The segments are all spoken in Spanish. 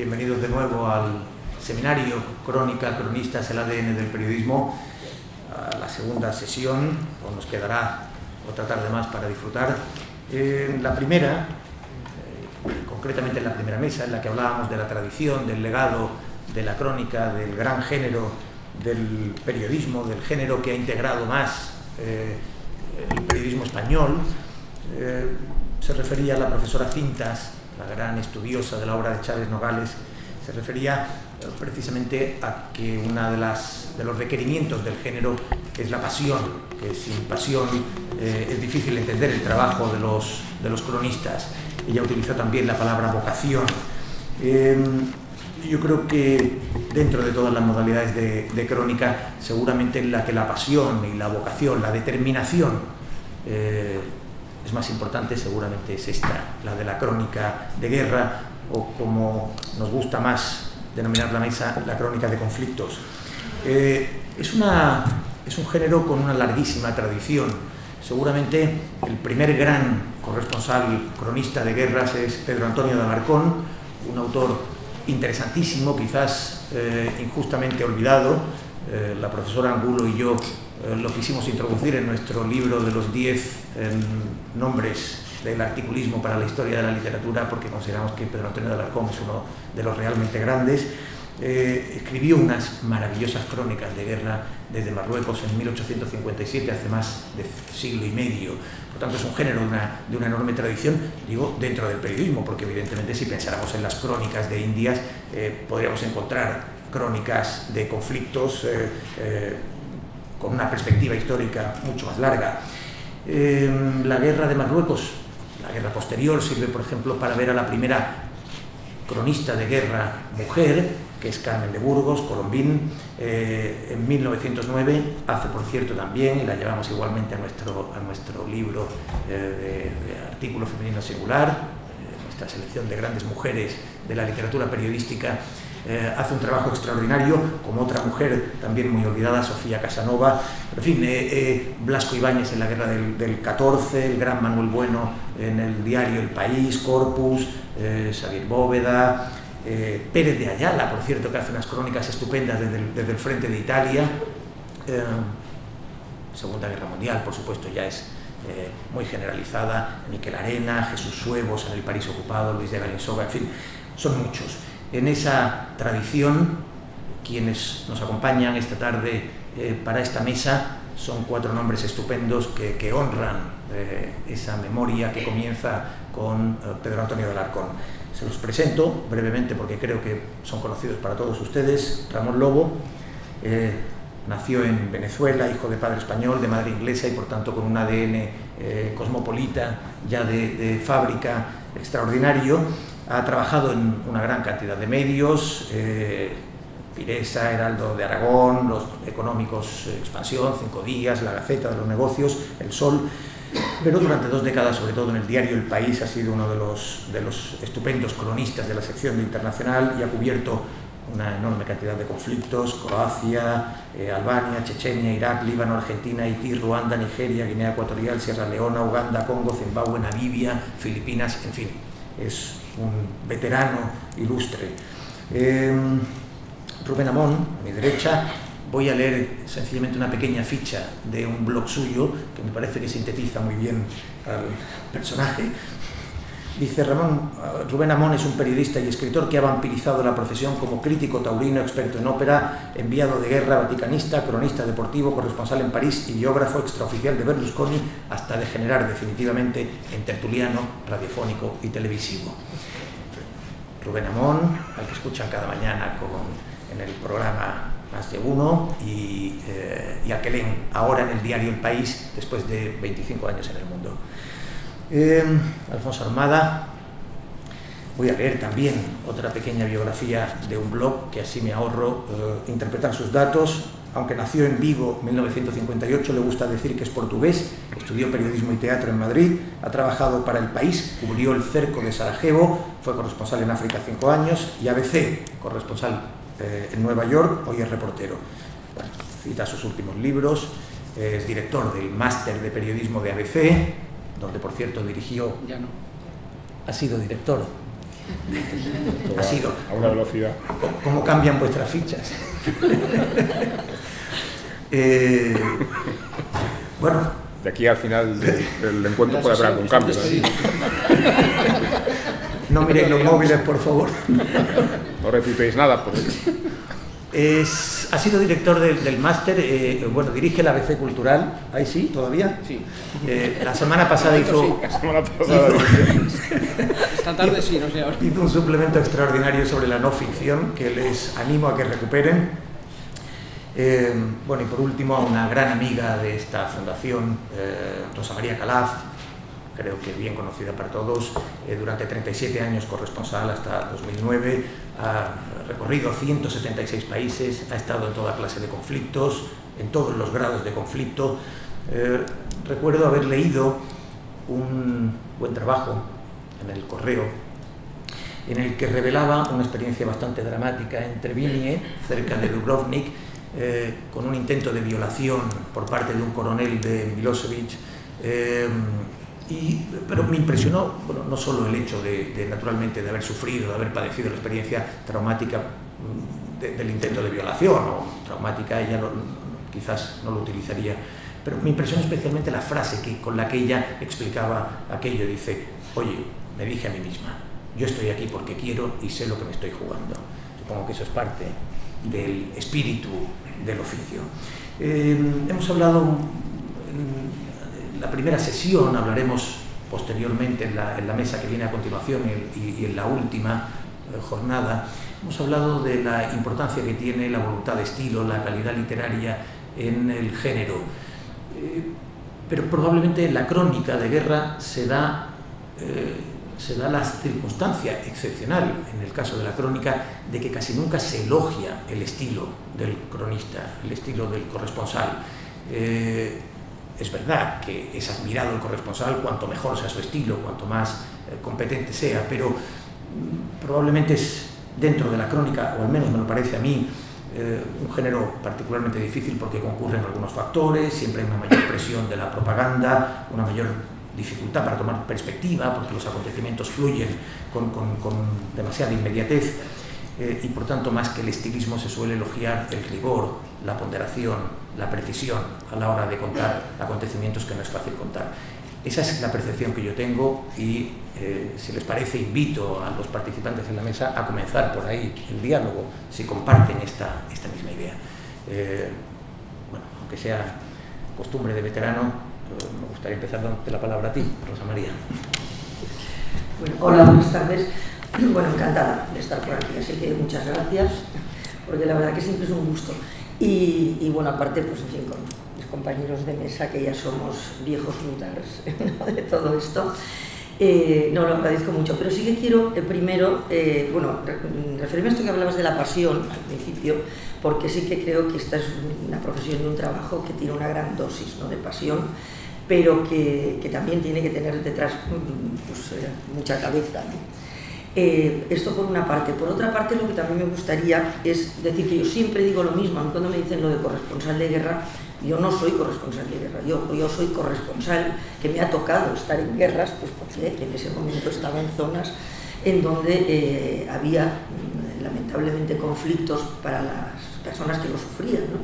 Bienvenidos de nuevo al seminario Crónica, Cronistas, el ADN del periodismo, a la segunda sesión, o nos quedará otra tarde más para disfrutar. La primera, concretamente en la primera mesa, en la que hablábamos de la tradición, del legado, de la crónica, del gran género del periodismo, del género que ha integrado más el periodismo español, se refería a la profesora Cintas, la gran estudiosa de la obra de Chávez Nogales, se refería precisamente a que uno de los requerimientos del género es la pasión, que sin pasión es difícil entender el trabajo de los cronistas. Ella utilizó también la palabra vocación. Yo creo que dentro de todas las modalidades de crónica, seguramente en la que la pasión y la vocación, la determinación es más importante, seguramente es esta, la de la crónica de guerra, o como nos gusta más denominar la mesa, la crónica de conflictos. Es un género con una larguísima tradición. Seguramente el primer gran corresponsal cronista de guerras es Pedro Antonio de Alarcón, un autor interesantísimo, quizás injustamente olvidado. La profesora Angulo y yo lo quisimos introducir en nuestro libro de los 10 nombres del articulismo para la historia de la literatura, porque consideramos que Pedro Antonio de Alarcón es uno de los realmente grandes. Escribió unas maravillosas crónicas de guerra desde Marruecos en 1857, hace más de siglo y medio. Por tanto, es un género de una enorme tradición, digo, dentro del periodismo, porque evidentemente si pensáramos en las crónicas de Indias, podríamos encontrar crónicas de conflictos con una perspectiva histórica mucho más larga. La guerra de Marruecos, la guerra posterior, sirve, por ejemplo, para ver a la primera cronista de guerra mujer, que es Carmen de Burgos, Colombín, en 1909, hace por cierto también, y la llevamos igualmente a nuestro libro de artículo femenino singular, nuestra selección de grandes mujeres de la literatura periodística. Hace un trabajo extraordinario, como otra mujer también muy olvidada, Sofía Casanova. Pero en fin, Blasco Ibáñez en la guerra del 14, el gran Manuel Bueno en el diario El País, Corpus, Xavier Bóveda, Pérez de Ayala, por cierto, que hace unas crónicas estupendas desde el frente de Italia. Segunda Guerra Mundial, por supuesto, ya es muy generalizada. Miquel Arena, Jesús Suevos en El París ocupado, Luis de Galinsoga, en fin, son muchos. En esa tradición, quienes nos acompañan esta tarde para esta mesa son 4 nombres estupendos que honran esa memoria que comienza con Pedro Antonio de Alarcón. Se los presento brevemente porque creo que son conocidos para todos ustedes. Ramón Lobo nació en Venezuela, hijo de padre español, de madre inglesa y por tanto con un ADN cosmopolita ya de fábrica extraordinario. Ha trabajado en una gran cantidad de medios, Piresa, Heraldo de Aragón, los económicos Expansión, 5 Días, La Gaceta de los Negocios, El Sol, pero durante 2 décadas, sobre todo en el diario El País, ha sido uno de los estupendos cronistas de la sección de Internacional y ha cubierto una enorme cantidad de conflictos: Croacia, Albania, Chechenia, Irak, Líbano, Argentina, Haití, Ruanda, Nigeria, Guinea Ecuatorial, Sierra Leona, Uganda, Congo, Zimbabue, Namibia, Filipinas, en fin, es un veterano ilustre. Rubén Amón, a mi derecha. Voy a leer sencillamente una pequeña ficha de un blog suyo que me parece que sintetiza muy bien al personaje. Dice: Rubén Amón es un periodista y escritor que ha vampirizado la profesión como crítico taurino, experto en ópera, enviado de guerra, vaticanista, cronista deportivo, corresponsal en París y biógrafo extraoficial de Berlusconi, hasta degenerar definitivamente en tertuliano, radiofónico y televisivo. Rubén Amón, al que escuchan cada mañana en el programa Más de Uno y al que leen ahora en el diario El País después de 25 años en el mundo. Alfonso Armada. Voy a leer también otra pequeña biografía de un blog que así me ahorro interpretar sus datos. Aunque nació en Vigo en 1958, le gusta decir que es portugués, estudió periodismo y teatro en Madrid, ha trabajado para El País, cubrió el cerco de Sarajevo, fue corresponsal en África 5 años y ABC, corresponsal en Nueva York, hoy es reportero. Bueno, cita sus últimos libros, es director del máster de periodismo de ABC, donde por cierto dirigió, ha sido director Ha sido a una velocidad. ¿Cómo cambian vuestras fichas? Bueno, de aquí al final del encuentro puede haber algún cambio. No miréis los móviles, por favor. No retuiteéis nada. Ha sido director del máster, bueno, dirige la ABC Cultural, ahí sí, todavía. Sí. La semana pasada hizo... Esta tarde sí, no sé ahora. Hizo un suplemento extraordinario sobre la no ficción, que les animo a que recuperen. Bueno, y por último, a una gran amiga de esta fundación, Rosa María Calaf, creo que bien conocida para todos, durante 37 años corresponsal hasta 2009, ha recorrido 176 países, ha estado en toda clase de conflictos, en todos los grados de conflicto. Recuerdo haber leído un buen trabajo en El Correo, en el que revelaba una experiencia bastante dramática en Trebinje, cerca de Dubrovnik, con un intento de violación por parte de un coronel de Milosevic. Pero me impresionó, bueno, no solo el hecho naturalmente de haber sufrido, de haber padecido la experiencia traumática del intento de violación, o traumática, ella quizás no lo utilizaría, pero me impresionó especialmente la frase con la que ella explicaba aquello. Dice: oye, me dije a mí misma, yo estoy aquí porque quiero y sé lo que me estoy jugando. Supongo que eso es parte del espíritu del oficio. Hemos hablado en la primera sesión, hablaremos posteriormente en la mesa que viene a continuación y en la última jornada, hemos hablado de la importancia que tiene la voluntad de estilo, la calidad literaria en el género. Pero probablemente en la crónica de guerra se da la circunstancia excepcional, en el caso de la crónica, de que casi nunca se elogia el estilo del cronista, el estilo del corresponsal. Es verdad que es admirado el corresponsal cuanto mejor sea su estilo, cuanto más competente sea, pero probablemente es dentro de la crónica, o al menos me lo parece a mí, un género particularmente difícil porque concurren algunos factores, siempre hay una mayor presión de la propaganda, una mayor dificultad para tomar perspectiva porque los acontecimientos fluyen con demasiada inmediatez, y por tanto, más que el estilismo, se suele elogiar el rigor, la ponderación, la precisión a la hora de contar acontecimientos que no es fácil contar. Esa es la percepción que yo tengo y, si les parece, invito a los participantes en la mesa a comenzar por ahí el diálogo, si comparten esta misma idea. Bueno, aunque sea costumbre de veterano, me gustaría empezar dándote la palabra a ti, Rosa María. Bueno, hola, buenas tardes. Bueno, encantada de estar por aquí, así que muchas gracias, porque la verdad que siempre es un gusto. Y bueno, aparte, pues en fin, con mis compañeros de mesa, que ya somos viejos lutars, ¿no?, de todo esto, no lo agradezco mucho. Pero sí que quiero primero, bueno, referirme a esto que hablabas de la pasión al principio, porque sí que creo que esta es una profesión y un trabajo que tiene una gran dosis, ¿no?, de pasión, pero que también tiene que tener detrás pues, mucha cabeza, ¿no? Esto por una parte. Por otra parte, lo que también me gustaría es decir que yo siempre digo lo mismo, aunque cuando me dicen lo de corresponsal de guerra, yo no soy corresponsal de guerra, yo soy corresponsal que me ha tocado estar en guerras, pues porque en ese momento estaba en zonas en donde había lamentablemente conflictos para las personas que lo sufrían, ¿no?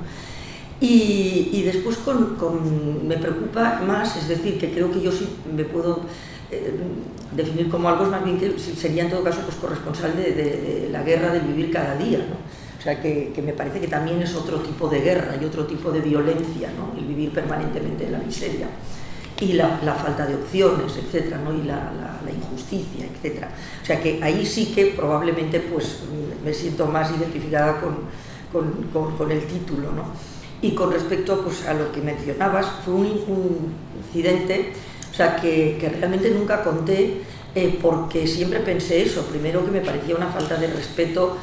Y después me preocupa más, es decir, que creo que yo sí me puedo definir como algo, más bien que sería en todo caso pues corresponsal de la guerra del vivir cada día, ¿no? O sea, que me parece que también es otro tipo de guerra y otro tipo de violencia, ¿no?, el vivir permanentemente en la miseria y la falta de opciones, etcétera, ¿no?, y la injusticia, etcétera. O sea, que ahí sí que probablemente pues me siento más identificada con el título, ¿no? Y con respecto pues a lo que mencionabas, fue un incidente, o sea, que realmente nunca conté, porque siempre pensé eso. Primero, que me parecía una falta de respeto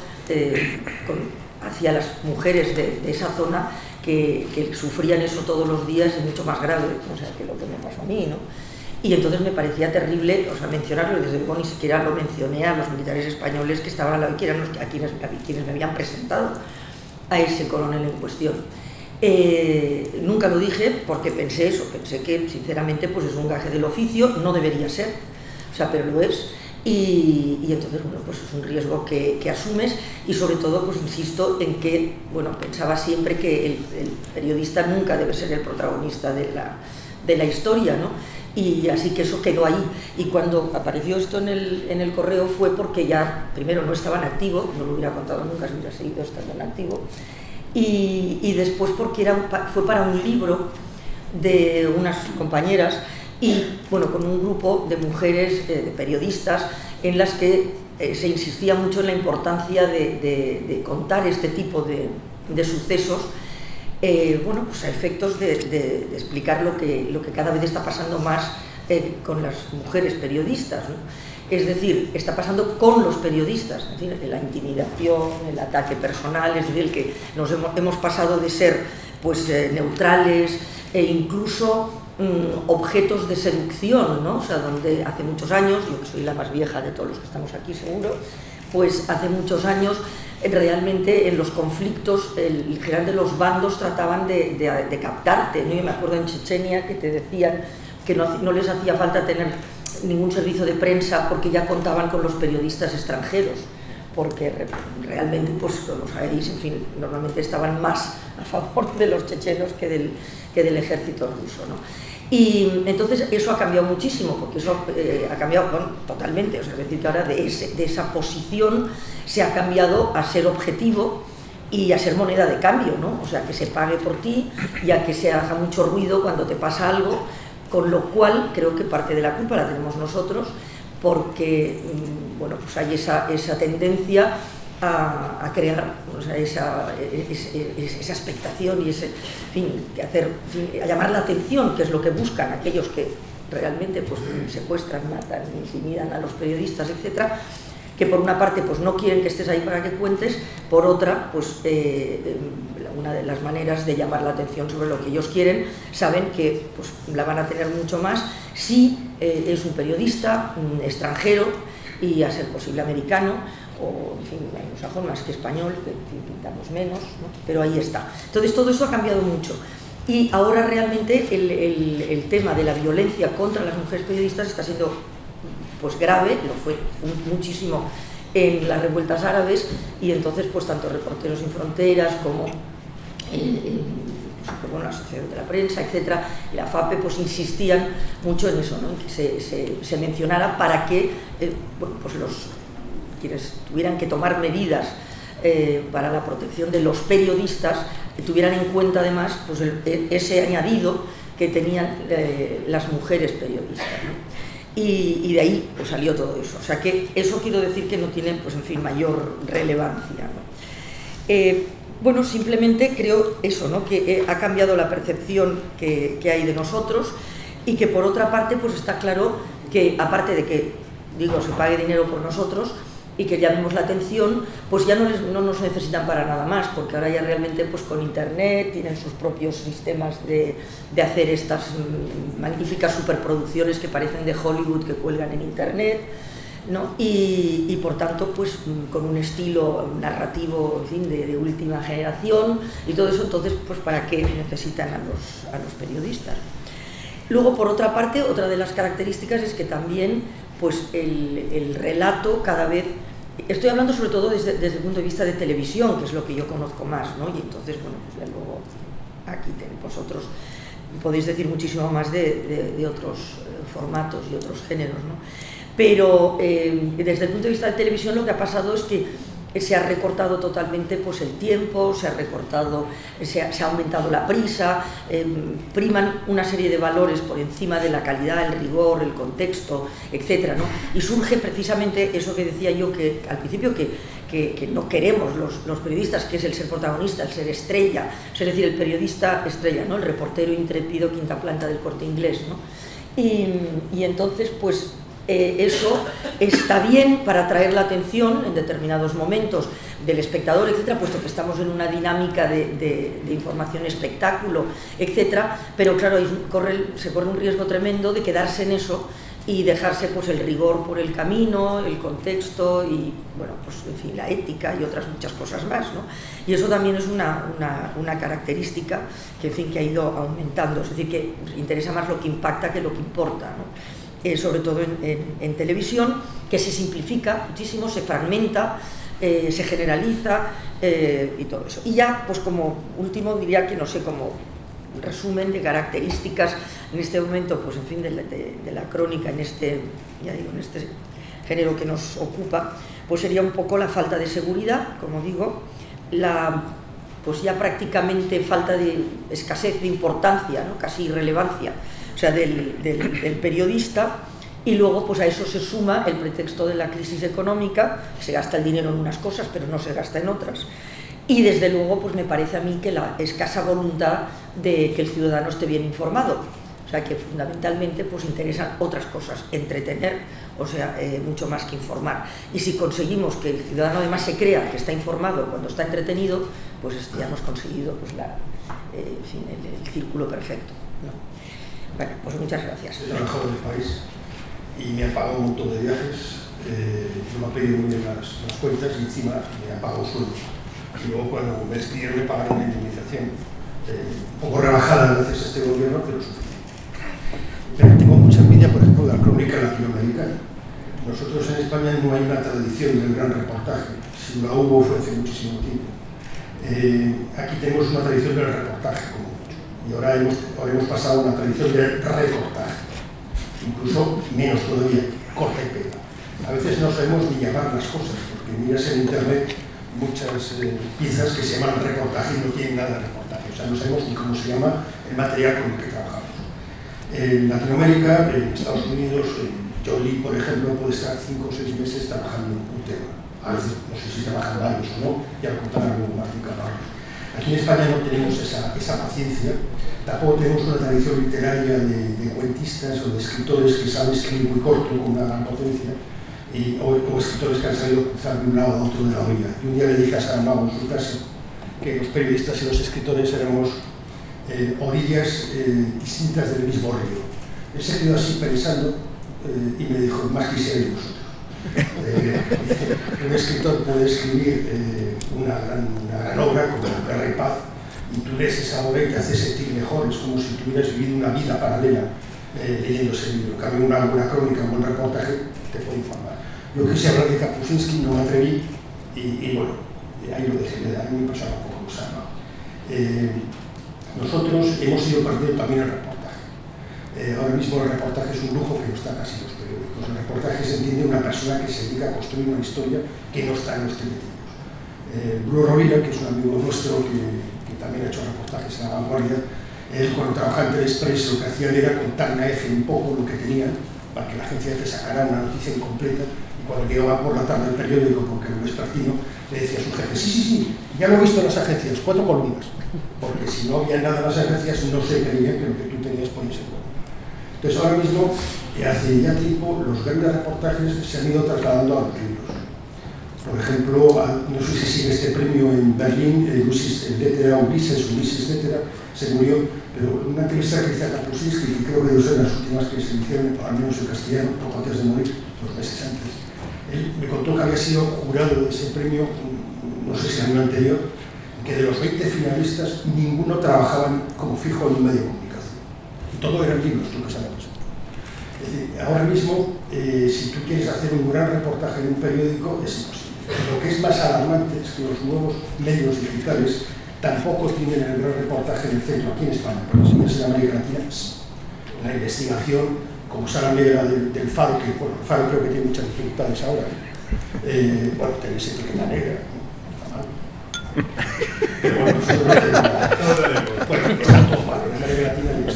hacia las mujeres de esa zona que sufrían eso todos los días, y mucho más grave, o sea, que lo que me pasó a mí, ¿no? Y entonces me parecía terrible, o sea, mencionarlo, y desde luego ni siquiera lo mencioné a los militares españoles que estaban al lado, que eran a quienes me habían presentado a ese coronel en cuestión. Nunca lo dije porque pensé que sinceramente pues es un gaje del oficio, no debería ser, o sea, pero lo es, y entonces, bueno, pues es un riesgo que asumes y sobre todo, pues insisto en que, bueno, pensaba siempre que el periodista nunca debe ser el protagonista de la historia, ¿no? Y así que eso quedó ahí. Y cuando apareció esto en el correo fue porque ya, primero, no estaba en activo, no lo hubiera contado nunca si hubiera seguido estando en activo, y después porque fue para un libro de unas compañeras y, bueno, con un grupo de mujeres, de periodistas, en las que se insistía mucho en la importancia de contar este tipo de sucesos, bueno, pues a efectos de explicar lo que cada vez está pasando más con las mujeres periodistas, ¿no? Es decir, está pasando con los periodistas, es decir, la intimidación, el ataque personal, es decir, el que nos hemos pasado de ser, pues, neutrales e incluso objetos de seducción, ¿no? O sea, donde hace muchos años, yo que soy la más vieja de todos los que estamos aquí seguro, pues hace muchos años realmente en los conflictos el general de los bandos trataban de captarte, ¿no? Yo me acuerdo en Chechenia que te decían que no les hacía falta tener ningún servicio de prensa porque ya contaban con los periodistas extranjeros, porque realmente, pues como sabéis, en fin, normalmente estaban más a favor de los chechenos que del ejército ruso, ¿no? Y entonces eso ha cambiado muchísimo, porque eso ha cambiado, bueno, totalmente, o sea, es decir, que ahora de esa posición se ha cambiado a ser objetivo y a ser moneda de cambio, ¿no? O sea, que se pague por ti y a que se haga mucho ruido cuando te pasa algo, con lo cual creo que parte de la culpa la tenemos nosotros, porque, bueno, pues hay esa tendencia a crear, o sea, esa expectación y ese, en fin, a llamar la atención, que es lo que buscan aquellos que realmente, pues, secuestran, matan, intimidan a los periodistas, etcétera, que por una parte, pues, no quieren que estés ahí para que cuentes, por otra, pues, una de las maneras de llamar la atención sobre lo que ellos quieren, saben que, pues, la van a tener mucho más si es un periodista extranjero y, a ser posible, americano, o, en fin, anglosajón más que español, que pintamos menos, ¿no? Pero ahí está. Entonces todo eso ha cambiado mucho y ahora realmente el tema de la violencia contra las mujeres periodistas está siendo, pues, grave, lo fue muchísimo en las revueltas árabes, y entonces, pues, tanto Reporteros Sin Fronteras como bueno, la Asociación de la Prensa, etcétera, y la FAPE, pues, insistían mucho en eso, ¿no? En que se mencionara para que, bueno, pues quienes tuvieran que tomar medidas para la protección de los periodistas tuvieran en cuenta además, pues, ese añadido que tenían las mujeres periodistas, ¿no? Y de ahí, pues, salió todo eso. O sea que eso quiero decir que no tiene, pues, en fin, mayor relevancia, ¿no? Bueno, simplemente creo eso, ¿no? Que ha cambiado la percepción que hay de nosotros, y que por otra parte, pues, está claro que, aparte de que, digo, se pague dinero por nosotros y que llamemos la atención, pues ya no nos necesitan para nada más, porque ahora ya realmente, pues, con internet tienen sus propios sistemas de hacer estas magníficas superproducciones que parecen de Hollywood, que cuelgan en internet, ¿no? Y por tanto, pues, con un estilo narrativo, en fin, de última generación y todo eso. Entonces, pues, ¿para qué necesitan a los periodistas? Luego, por otra parte, otra de las características es que también, pues, el relato cada vez, estoy hablando sobre todo desde el punto de vista de televisión, que es lo que yo conozco más, ¿no? Y entonces, bueno, pues ya luego aquí vosotros podéis decir muchísimo más de otros formatos y otros géneros, ¿no? Pero desde el punto de vista de televisión, lo que ha pasado es que se ha recortado totalmente, pues, el tiempo, se ha aumentado la prisa, priman una serie de valores por encima de la calidad, el rigor, el contexto, etcétera, ¿no? Y surge precisamente eso que decía yo, que al principio que no queremos los periodistas, que es el ser protagonista, el ser estrella, es decir, el periodista estrella, ¿no? El reportero intrépido, quinta planta del Corte Inglés, ¿no? Y entonces, pues, eso está bien para atraer la atención en determinados momentos del espectador, etcétera, puesto que estamos en una dinámica de información, espectáculo, etcétera, pero claro, se corre un riesgo tremendo de quedarse en eso y dejarse, pues, el rigor por el camino, el contexto y, bueno, pues, en fin, la ética y otras muchas cosas más, ¿no? Y eso también es una característica que, en fin, que ha ido aumentando, es decir, que interesa más lo que impacta que lo que importa, ¿no? sobre todo en televisión, que se simplifica muchísimo, se fragmenta, se generaliza y todo eso. Y ya, pues como último, diría que no sé, como resumen de características en este momento, pues en fin, de la crónica en este, ya digo, en este género que nos ocupa, pues sería un poco la falta de seguridad, como digo, pues ya prácticamente falta de escasez de importancia, ¿no? Casi irrelevancia, o sea, del periodista, y luego pues a eso se suma el pretexto de la crisis económica, se gasta el dinero en unas cosas pero no se gasta en otras, y desde luego pues me parece a mí que la escasa voluntad de que el ciudadano esté bien informado, o sea que fundamentalmente pues interesan otras cosas, entretener, o sea, mucho más que informar, y si conseguimos que el ciudadano además se crea que está informado cuando está entretenido, pues ya hemos conseguido pues en fin, el círculo perfecto, ¿no? Bueno, pues muchas gracias. He trabajado en el país y me han pagado un montón de viajes, no me han pedido muy bien las cuentas y encima me han pagado sueldos. Y luego cuando me despidieron me pagaron una indemnización, un poco rebajada gracias a este gobierno, pero suficiente. Pero tengo mucha envidia, por ejemplo, de la crónica latinoamericana. Nosotros en España no hay una tradición del gran reportaje, si la hubo fue hace muchísimo tiempo. Aquí tenemos una tradición del reportaje, como mucho, y ahora hemos pasado a una tradición del reportaje. Incluso menos todavía, corta y pega. A veces no sabemos ni llamar las cosas, porque miras en internet muchas piezas que se llaman reportaje y no tienen nada de reportaje, o sea, no sabemos ni cómo se llama el material con el que trabajamos. En Latinoamérica, en Estados Unidos, John Lee, por ejemplo, puede estar 5 o 6 meses trabajando en un tema. A veces no sé si trabajan varios o no, ya lo contarán luego Martín Carvalho. Aquí en España no tenemos esa paciencia. Tampoco tenemos una tradición literaria de cuentistas o de escritores que saben escribir muy corto con una gran potencia, o escritores que han sabido cruzar de un lado a otro de la orilla. Y un día le dije a Saramago en su casa que los periodistas y los escritores éramos orillas distintas del mismo río. Él se quedó así pensando y me dijo, más quisierais vosotros. Un escritor puede escribir una gran obra como Guerra y Paz, y tú lees esa obra y te hace sentir mejor, es como si tuvieras vivido una vida paralela leyendo ese libro. En cambio, una buena crónica, un buen reportaje te puede informar. Yo quise hablar de Kapuscinski, no me atreví, y bueno, ahí lo dejé, a mí me pasaba un poco usado. Nosotros hemos ido perdiendo también el reportaje. Ahora mismo el reportaje es un lujo que no está casi en los periódicos. El reportaje se entiende una persona que se dedica a construir una historia que no está en los telediarios. Bruno Rovira, que es un amigo nuestro que también ha hecho reportajes en La Vanguardia, él cuando trabajaba en Telexpress lo que hacían era contar a EFE un poco lo que tenían para que la agencia EFE sacara una noticia incompleta, y cuando llegaba por la tarde el periódico, porque era un vespertino, le decía a su jefe, sí, ya lo he visto en las agencias, 4 columnas, porque si no había nada en las agencias no se creía que lo que tú tenías podía ser bueno. Entonces ahora mismo, hace ya tiempo, los grandes reportajes se han ido trasladando a los libros. Por ejemplo, no sé si sigue este premio en Berlín, Ulises Lettera, se murió, pero una entrevista que hice a Kapuscinski, que creo que debe ser las últimas que se hicieron, al menos en castellano, poco antes de morir, 2 meses antes, él me contó que había sido jurado de ese premio, no sé si el año anterior, que de los 20 finalistas, ninguno trabajaba como fijo en un medio de comunicación. Y todo eran libros, lo que se había presentado. Es decir, ahora mismo, si tú quieres hacer un gran reportaje en un periódico, es imposible. Lo que es más alarmante es que los nuevos medios digitales tampoco tienen el gran reportaje en el centro, aquí en España, pero si ves en América Latina, sí. La investigación, como Sala Negra del Faro, que bueno, el Faro creo que tiene muchas dificultades ahora. Bueno, tenéis etiqueta negra, no está mal. Pero bueno, nosotros bueno, está todo mal, en América Latina y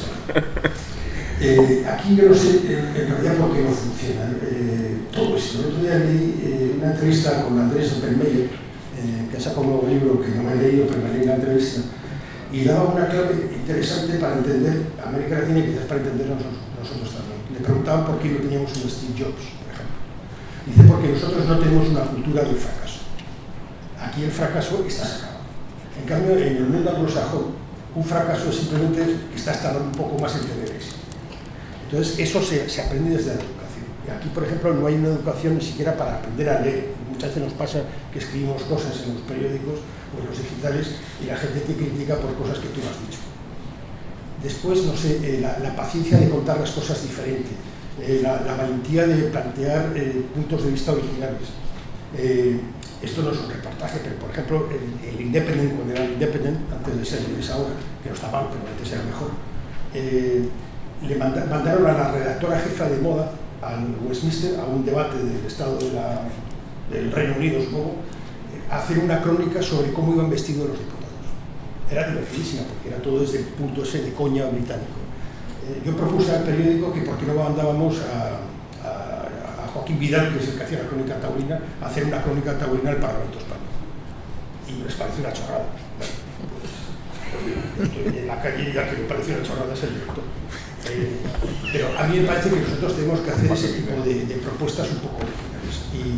está. Aquí yo no sé en realidad por qué no funciona todo eso. El otro día leí una entrevista con Andrés Oppenmeyer, que ha sacado un nuevo libro que no me he leído, pero me leí la entrevista, y daba una clave interesante para entender América Latina y quizás para entendernos nosotros también. Le preguntaban por qué no teníamos un Steve Jobs, por ejemplo. Dice, porque nosotros no tenemos una cultura del fracaso. Aquí el fracaso está sacado. En cambio, en el mundo anglosajón, un fracaso es simplemente que estás tardando un poco más en tener éxito. Entonces, eso se aprende desde la educación. Y aquí, por ejemplo, no hay una educación ni siquiera para aprender a leer. Muchas veces nos pasa que escribimos cosas en los periódicos o en los digitales y la gente te critica por cosas que tú no has dicho. Después, no sé, la paciencia de contar las cosas diferente. la valentía de plantear puntos de vista originales. Esto no es un reportaje, pero por ejemplo el Independent, cuando era Independent, antes de ser lo que es ahora, que no está mal, pero antes era mejor, le mandaron a la redactora jefa de moda al Westminster a un debate del estado del Reino Unido, supongo, a hacer una crónica sobre cómo iban vestidos los diputados. Era divertidísima, porque era todo desde el punto ese de coña británico. Yo propuse al periódico que por qué no mandábamos a Joaquín Vidal, que es el que hacía la crónica taurina, a hacer una crónica taurina al Parlamento Español. Y les pareció una chorrada. Bueno, pues estoy en la calle y ya que me pareció una chorrada es el director. Pero a mí me parece que nosotros tenemos que hacer ese tipo de propuestas un poco originales.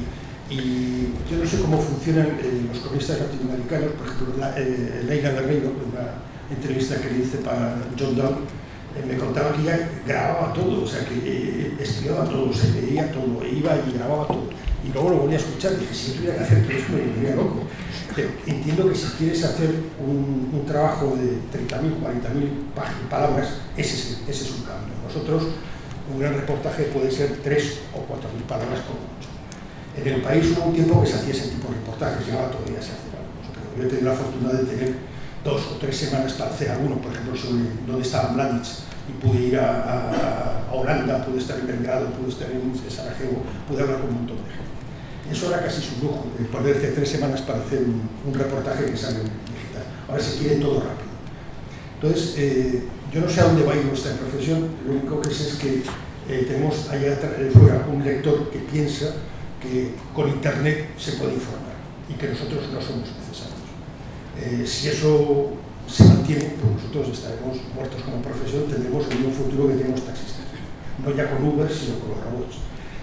Y yo no sé cómo funcionan los cronistas latinoamericanos. Por ejemplo, Leila Guerreiro, en una entrevista que le hice para John Donne, me contaba que ella grababa todo, o sea, que estudiaba todo, se leía todo, iba y grababa todo. Y luego lo volvía a escuchar, y dije, si yo tuviera que hacer todo eso me volvería loco. Pero entiendo que si quieres hacer un trabajo de 30.000, 40.000 palabras, ese es un cambio. Nosotros, un gran reportaje puede ser 3 o 4.000 palabras como mucho. En el país hubo un tiempo que se hacía ese tipo de reportajes, y ahora todavía se hace algunos, pero yo he tenido la fortuna de tener 2 o 3 semanas para hacer alguno, por ejemplo, sobre dónde estaba Mladic, y pude ir a Holanda, pude estar en Belgrado, pude estar en Sarajevo, pude hablar con un montón de gente. Eso era casi su lujo, perderte 3 semanas para hacer un reportaje que sale en digital. Ahora se quiere todo rápido. Entonces, yo no sé a dónde va a ir nuestra profesión, lo único que sé es que tenemos allá fuera un lector que piensa que con Internet se puede informar y que nosotros no somos necesarios. Si eso se mantiene, pues nosotros estaremos muertos como profesión, tendremos en un futuro que tenemos taxistas, no ya con Uber, sino con los robots.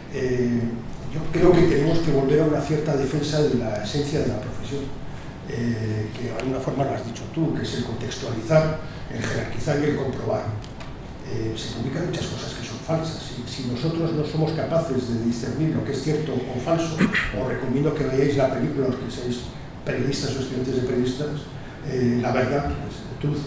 Yo creo que tenemos que volver a una cierta defensa de la esencia de la profesión, que de alguna forma lo has dicho tú, que es el contextualizar, el jerarquizar y el comprobar. Se publican muchas cosas que son falsas. Si nosotros no somos capaces de discernir lo que es cierto o falso, os recomiendo que veáis la película, los que seáis periodistas o estudiantes de periodistas, La Verdad, Truth,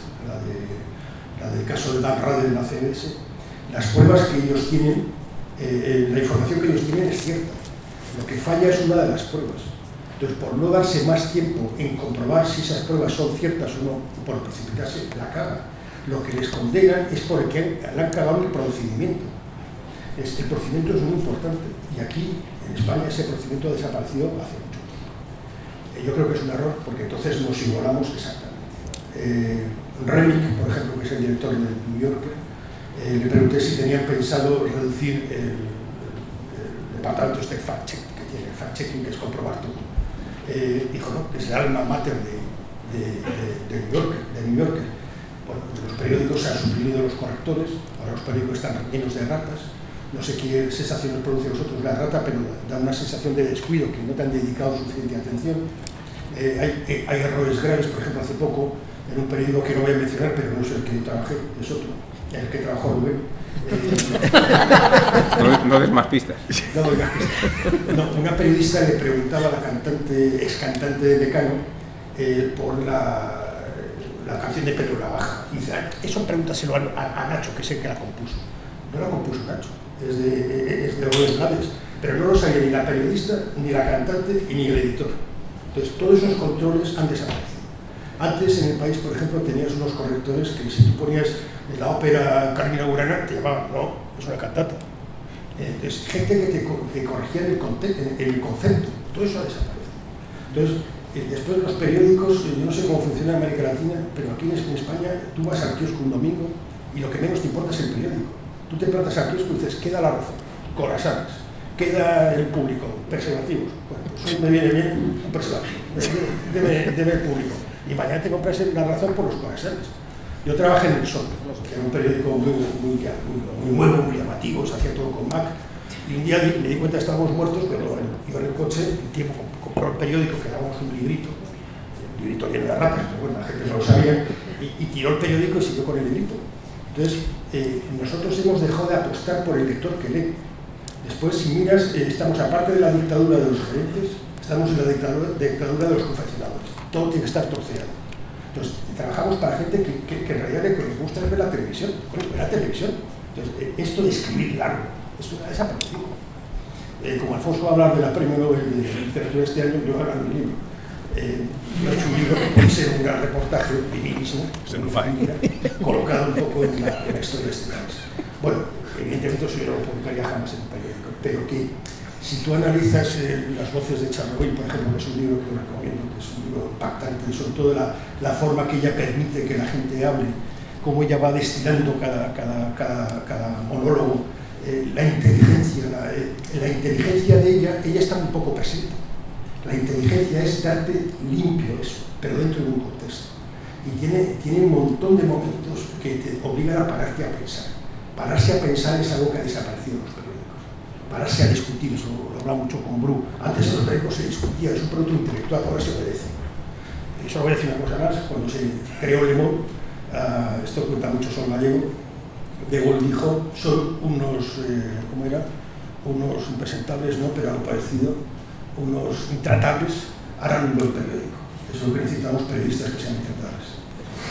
la del caso de Dan Radel en la CBS. Las pruebas que ellos tienen, la información que ellos tienen es cierta. Lo que falla es una de las pruebas. Entonces, por no darse más tiempo en comprobar si esas pruebas son ciertas o no, por precipitarse, la cagan. Lo que les condenan es porque le han cagado el procedimiento. El procedimiento es muy importante. Y aquí, en España, ese procedimiento ha desaparecido hace mucho tiempo. Yo creo que es un error, porque entonces nos igualamos exactamente. Remick, por ejemplo, que es el director del New Yorker, le pregunté si tenían pensado reducir el departamento este fact-check que tiene, el fact-checking, que es comprobar todo. Dijo, no, que es el alma mater de New Yorker. Bueno, los periódicos se han suprimido los correctores, ahora los periódicos están llenos de ratas. No sé qué sensación nos produce a vosotros la rata, pero da una sensación de descuido, que no te han dedicado suficiente atención. Hay errores graves, por ejemplo, hace poco, en un periódico que no voy a mencionar, pero no es el que yo trabajé, es otro, el que trabajó Rubén. No des más pistas. No doy más pistas. No, una periodista le preguntaba a la ex cantante de Mecano por la canción de Pedro Navaja. Y dice, eso pregúntaselo a Nacho, que es el que la compuso. No la compuso Nacho, es de Rubén Blades, pero no lo sabía ni la periodista, ni la cantante, ni el editor. Entonces, todos esos controles han desaparecido. Antes, en el país, por ejemplo, tenías unos correctores que si tú ponías en la ópera Carmina Burana, te llamaban, no, es una cantata. Entonces, gente que te corregía en el concepto, todo eso ha desaparecido. Entonces, después los periódicos, yo no sé cómo funciona en América Latina, pero aquí en España tú vas al kiosco un domingo y lo que menos te importa es el periódico. Tú te plantas al kiosco y dices, queda La Razón, corazones, queda El Público, preservativos. Bueno, pues hoy me viene bien un preservativo, debe el Público. Y mañana te compras La Razón por los corazones. Yo trabajé en El Sol, que era un periódico muy nuevo, muy llamativo, se hacía todo con Mac. Y un día me di cuenta que estábamos muertos, pero bueno, iba en el coche, un tiempo compró el periódico, que dábamos un librito lleno de ratas, pero bueno, la gente no lo sabía, y tiró el periódico y siguió con el librito. Entonces, nosotros hemos dejado de apostar por el lector que lee. Después, si miras, estamos aparte de la dictadura de los gerentes, estamos en la dictadura de los confeccionadores. Todo tiene que estar torceado. Entonces, trabajamos para gente que en realidad le gusta ver la televisión. Bueno, ver la televisión. Entonces, esto de escribir largo, Esto ha desaparecido. Como Alfonso va a hablar de la Premio Nobel de Literatura este año, yo voy a hablar de mi libro. No he hecho un libro que puede ser un gran reportaje de mí mismo, colocado un poco en la historia de este país. Bueno, evidentemente eso yo no lo publicaría jamás en un periódico, pero que si tú analizas Las voces de Chernobyl, por ejemplo, que es un libro que yo recomiendo, que es un libro impactante, sobre todo la forma que ella permite que la gente hable, cómo ella va destilando cada monólogo, la inteligencia de ella está un poco presente. La inteligencia es darte limpio eso, pero dentro de un contexto. Y tiene un montón de momentos que te obligan a pararte a pensar. Pararse a pensar es algo que ha desaparecido en los periódicos. Pararse a discutir, eso lo habla mucho con Bru. Antes en los periódicos se discutía, es un producto intelectual, ahora se obedece. Solo voy a decir una cosa más, cuando se creó Le Monde, esto cuenta mucho sobre Gallego, De Gaulle dijo, son unos, ¿cómo era? Unos impresentables, no, pero algo parecido, unos intratables, harán un buen periódico. Eso es lo que necesitamos, periodistas que sean intratables.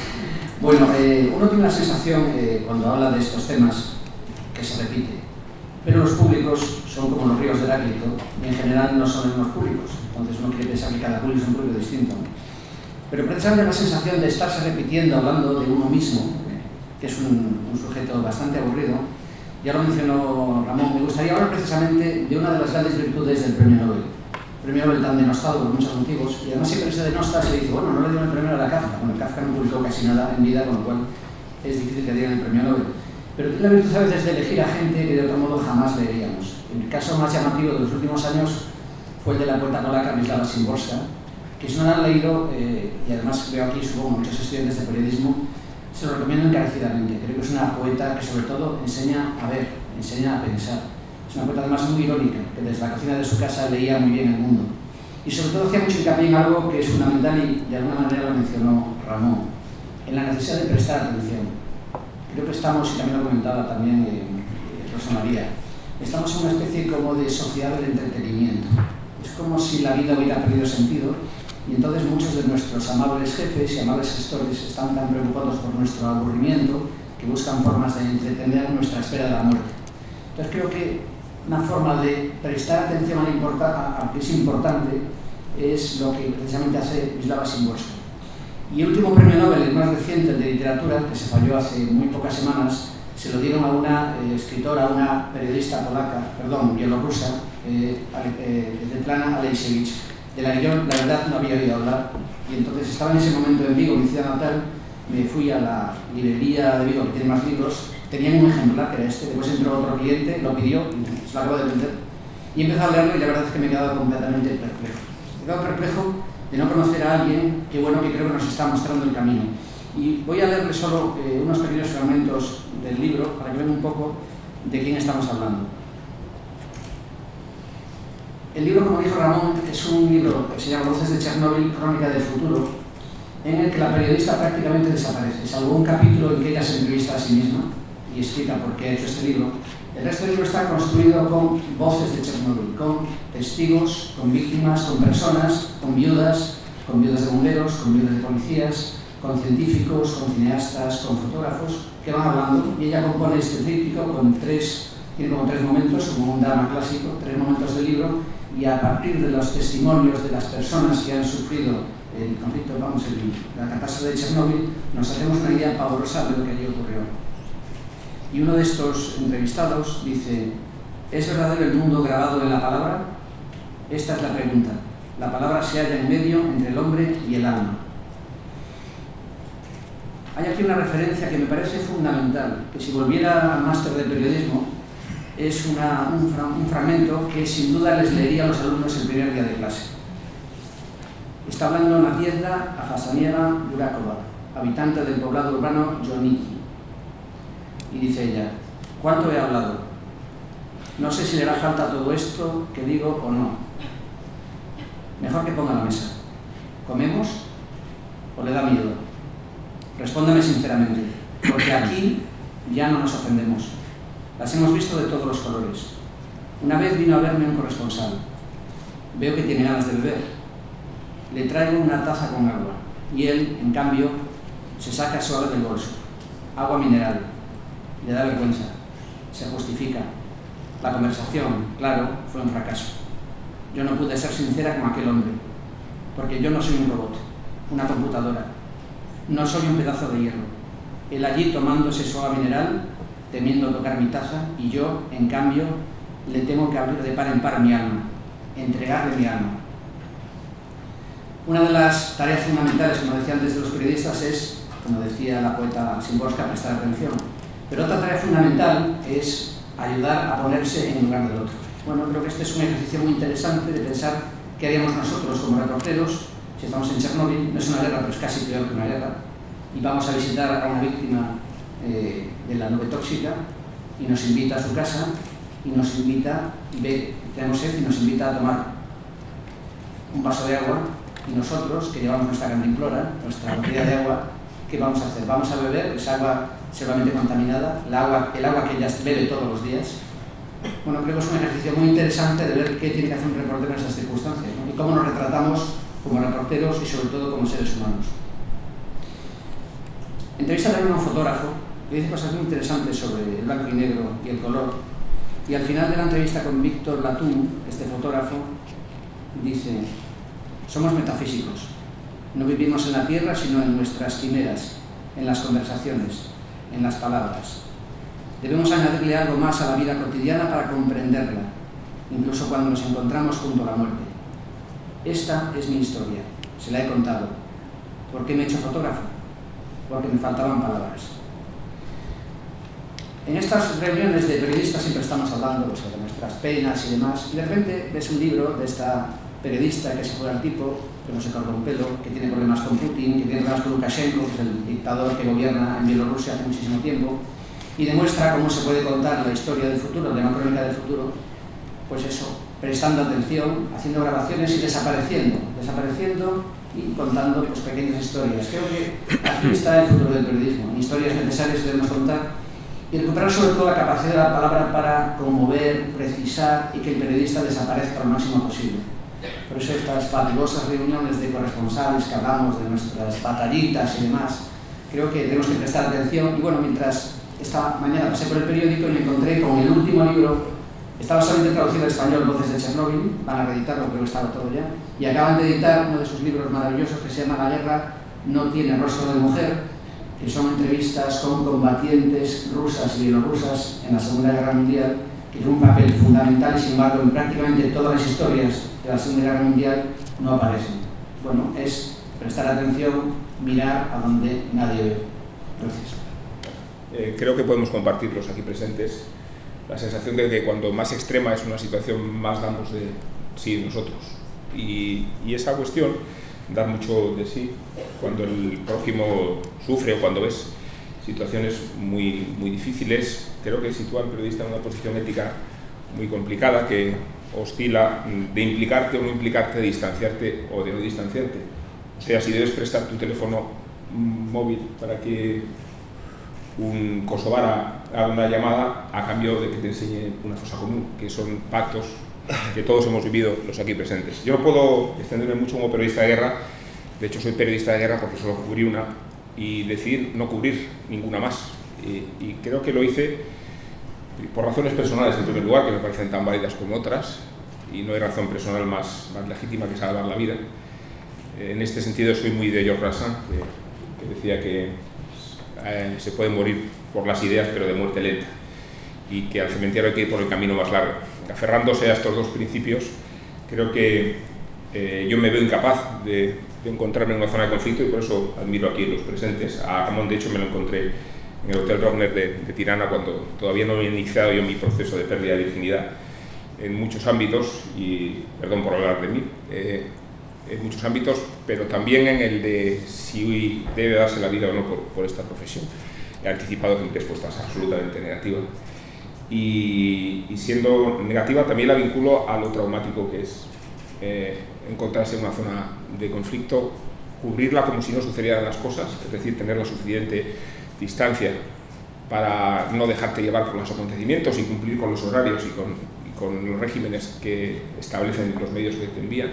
Bueno, uno tiene la sensación, cuando habla de estos temas, que se repite, pero los públicos son como los ríos de Heráclito, y en general no son los mismos públicos, entonces uno quiere pensar que cada público es un público distinto. Pero precisamente la sensación de estarse repitiendo, hablando de uno mismo, que es un sujeto bastante aburrido, ya lo mencionó Ramón, me gustaría hablar precisamente de una de las grandes virtudes del Premio Nobel. El Premio Nobel tan denostado por muchos motivos, y además siempre se denosta, se dice, bueno, no le dieron el premio a la Kafka. Bueno, Kafka no publicó casi nada en vida, con lo cual es difícil que dieran el Premio Nobel. Pero tiene la virtud a veces de elegir a gente que de otro modo jamás leeríamos. El caso más llamativo de los últimos años fue el de la poeta polaca Wisława Szymborska, que si no la han leído, y además veo aquí, supongo, muchos estudiantes de periodismo, se lo recomiendo encarecidamente. Creo que es una poeta que sobre todo enseña a ver, enseña a pensar. Es una poeta además muy irónica, que desde la cocina de su casa leía muy bien el mundo. Y sobre todo hacía mucho hincapié en algo que es fundamental y de alguna manera lo mencionó Ramón, en la necesidad de prestar atención. Creo que estamos, y también lo comentaba también Rosa María, estamos en una especie como de sociedad del entretenimiento. Es como si la vida hubiera perdido sentido y entonces muchos de nuestros amables jefes y amables gestores están tan preocupados por nuestro aburrimiento que buscan formas de entretener nuestra espera de la muerte. Entonces creo que una forma de prestar atención a lo que es importante es lo que precisamente hace Wisława Szymborska. Y el último premio Nobel, el más reciente, el de literatura, que se falló hace muy pocas semanas, se lo dieron a una escritora, a una periodista polaca, perdón, bielorrusa, Svetlana Alexievich, de la que yo, la verdad, no había oído hablar. Y entonces estaba en ese momento en Vigo, mi ciudad natal, me fui a la librería de Vigo, que tiene más libros, tenían un ejemplar, que era este, después entró otro cliente, lo pidió, se lo acabo de vender, y empecé a leerlo y la verdad es que me he quedado completamente perplejo. Me he quedado perplejo de no conocer a alguien que, bueno, que creo que nos está mostrando el camino. Y voy a leerles solo unos pequeños fragmentos del libro para que vean un poco de quién estamos hablando. El libro, como dijo Ramón, es un libro que se llama Voces de Chernobyl, Crónica del Futuro, en el que la periodista prácticamente desaparece, salvo un capítulo en que ella se entrevista a sí misma y explica por qué ha hecho este libro. El resto del libro está construido con voces de Chernobyl, con testigos, con víctimas, con personas, con viudas de bomberos, con viudas de policías, con científicos, con cineastas, con fotógrafos, que van hablando, y ella compone este tríptico con tiene como tres momentos, como un drama clásico, 3 momentos del libro, y a partir de los testimonios de las personas que han sufrido el conflicto, la catástrofe de Chernobyl, nos hacemos una idea pavorosa de lo que allí ocurrió. Y uno de estos entrevistados dice, ¿es verdadero el mundo grabado en la palabra? Esta es la pregunta. La palabra se halla en medio entre el hombre y el alma. Hay aquí una referencia que me parece fundamental, que si volviera al máster de periodismo, es un fragmento que sin duda les leería a los alumnos el primer día de clase. Está hablando Nadiezhda Afasanieva Yurakova, habitante del poblado urbano Yoniki. Y dice ella, ¿cuánto he hablado? No sé si le hará falta todo esto que digo o no. Mejor que ponga la mesa. ¿Comemos o le da miedo? Respóndame sinceramente, porque aquí ya no nos ofendemos. Las hemos visto de todos los colores. Una vez vino a verme un corresponsal. Veo que tiene ganas de beber. Le traigo una taza con agua y él, en cambio, se saca suave del bolso. Agua mineral. Le da vergüenza. Se justifica. La conversación, claro, fue un fracaso. Yo no pude ser sincera con aquel hombre, porque yo no soy un robot, una computadora. No soy un pedazo de hierro. Él allí tomando ese soda mineral, temiendo tocar mi taza, y yo, en cambio, le tengo que abrir de par en par mi alma, entregarle mi alma. Una de las tareas fundamentales, como decía antes, de los periodistas es, como decía la poeta Szymborska, prestar atención. Pero otra tarea fundamental es ayudar a ponerse en el lugar del otro. Bueno, creo que este es un ejercicio muy interesante de pensar qué haríamos nosotros como reporteros si estamos en Chernóbil. No es una guerra, pero es casi peor que una guerra. Y vamos a visitar a una víctima de la nube tóxica y nos invita a su casa y nos invita, y ve, tenemos sed y nos invita a tomar un vaso de agua, y nosotros, que llevamos nuestra cantimplora, nuestra botella de agua, ¿qué vamos a hacer? Vamos a beber esa agua seguramente contaminada, el agua que ella bebe todos los días. Bueno, creo que es un ejercicio muy interesante de ver qué tiene que hacer un reportero en esas circunstancias, ¿no? Y cómo nos retratamos como reporteros y sobre todo como seres humanos. Entrevista también a un fotógrafo que dice cosas muy interesantes sobre el blanco y negro y el color. Y al final de la entrevista con Víctor Latún, este fotógrafo, dice: somos metafísicos. No vivimos en la Tierra, sino en nuestras quimeras, en las conversaciones, en las palabras. Debemos añadirle algo más a la vida cotidiana para comprenderla, incluso cuando nos encontramos junto a la muerte. Esta es mi historia, se la he contado. ¿Por qué me he hecho fotógrafo? Porque me faltaban palabras. En estas reuniones de periodistas siempre estamos hablando pues, de nuestras penas y demás, y de repente ves un libro de esta periodista que se juega al tipo, que no se corta un pelo, que tiene problemas con Putin, que tiene problemas con Lukashenko, que es el dictador que gobierna en Bielorrusia hace muchísimo tiempo, y demuestra cómo se puede contar la historia del futuro, de la crónica del futuro, pues eso, prestando atención, haciendo grabaciones y desapareciendo y contando pues, pequeñas historias. Creo que aquí está el futuro del periodismo, historias necesarias que debemos contar y recuperar sobre todo la capacidad de la palabra para conmover, precisar y que el periodista desaparezca lo máximo posible. Por eso estas fatigosas reuniones de corresponsales que hablamos de nuestras batallitas y demás, creo que tenemos que prestar atención. Y bueno, mientras esta mañana pasé por el periódico y me encontré con el último libro, estaba solamente traducido al español, Voces de Chernóbil, van a reeditarlo, creo que estaba todo ya, y acaban de editar uno de sus libros maravillosos que se llama La guerra no tiene rostro de mujer, que son entrevistas con combatientes rusas y bielorrusas en la Segunda Guerra Mundial, que tiene un papel fundamental y sin embargo en prácticamente todas las historias de la Segunda Guerra Mundial no aparecen. Bueno, es prestar atención, mirar a donde nadie ve. Gracias. Creo que podemos compartir los aquí presentes la sensación de que cuando más extrema es una situación, más damos de sí nosotros. Y esa cuestión, dar mucho de sí, cuando el prójimo sufre o cuando ves situaciones muy difíciles, creo que sitúa al periodista en una posición ética muy complicada que oscila de implicarte o no implicarte, de distanciarte o de no distanciarte. O sea, si debes prestar tu teléfono móvil para que un kosovara haga una llamada a cambio de que te enseñe una fosa común, que son pactos que todos hemos vivido los aquí presentes. Yo no puedo extenderme mucho como periodista de guerra, de hecho soy periodista de guerra porque solo cubrí una, y decidir no cubrir ninguna más. Y creo que lo hice por razones personales en primer lugar, que me parecen tan válidas como otras, y no hay razón personal más legítima que salvar la vida. En este sentido soy muy de George Rasan, que decía que se puede morir por las ideas pero de muerte lenta, y que al cementerio hay que ir por el camino más largo. Aferrándose a estos dos principios, creo que yo me veo incapaz de encontrarme en una zona de conflicto, y por eso admiro aquí los presentes. A Ramón, de hecho, me lo encontré en el Hotel Rogner de Tirana cuando todavía no había iniciado yo mi proceso de pérdida de virginidad, en muchos ámbitos, y perdón por hablar de mí, en muchos ámbitos, pero también en el de si debe darse la vida o no por esta profesión. He anticipado que mi respuesta es absolutamente negativa. Y siendo negativa también la vinculo a lo traumático que es encontrarse en una zona de conflicto, cubrirla como si no sucedieran las cosas, es decir, tener la suficiente distancia para no dejarte llevar por los acontecimientos y cumplir con los horarios y con los regímenes que establecen los medios que te envían.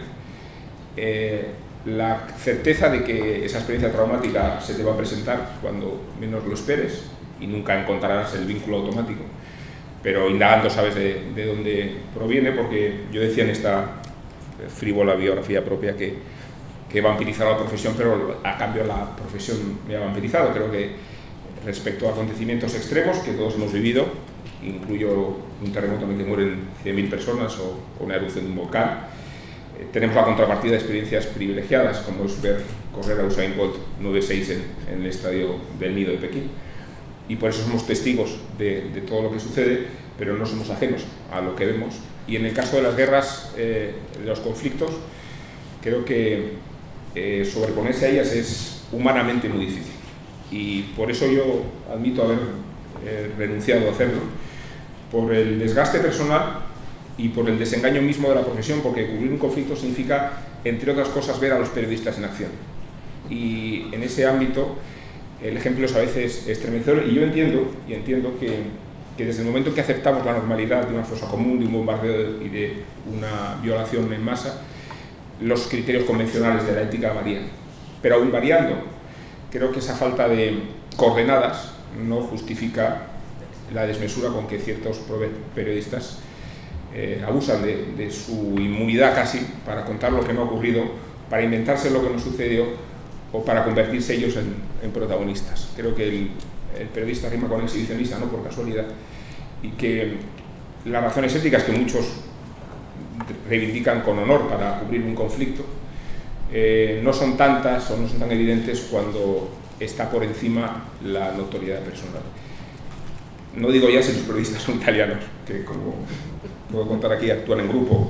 La certeza de que esa experiencia traumática se te va a presentar cuando menos lo esperes y nunca encontrarás el vínculo automático, pero indagando sabes de dónde proviene, porque yo decía en esta frívola biografía propia que he vampirizado la profesión, pero a cambio la profesión me ha vampirizado. Creo que respecto a acontecimientos extremos que todos hemos vivido, incluyo un terremoto en el que mueren 100.000 personas o una erupción de un volcán, tenemos la contrapartida de experiencias privilegiadas, como es ver correr a Usain Bolt 9.6 en el estadio del Nido de Pekín, y por eso somos testigos de todo lo que sucede, pero no somos ajenos a lo que vemos. Y en el caso de las guerras, de los conflictos, creo que sobreponerse a ellas es humanamente muy difícil, y por eso yo admito haber renunciado a hacerlo, por el desgaste personal y por el desengaño mismo de la profesión, porque cubrir un conflicto significa, entre otras cosas, ver a los periodistas en acción, y en ese ámbito el ejemplo es a veces estremecedor, y yo entiendo que desde el momento que aceptamos la normalidad de una fosa común, de un bombardeo y de una violación en masa, los criterios convencionales de la ética varían. Pero aún variando, creo que esa falta de coordenadas no justifica la desmesura con que ciertos periodistas abusan de su inmunidad casi para contar lo que no ha ocurrido, para inventarse lo que no sucedió o para convertirse ellos en protagonistas. Creo que el periodista rima con exhibicionista, no por casualidad, y que las razones éticas que muchos reivindican con honor para cubrir un conflicto no son tantas o no son tan evidentes cuando está por encima la notoriedad personal. No digo ya si los periodistas son italianos, que como puedo contar aquí actúan en grupo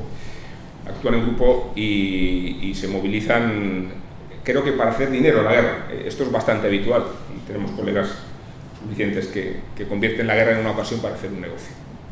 y se movilizan, creo que para hacer dinero en la guerra. Esto es bastante habitual y tenemos colegas suficientes que convierten la guerra en una ocasión para hacer un negocio,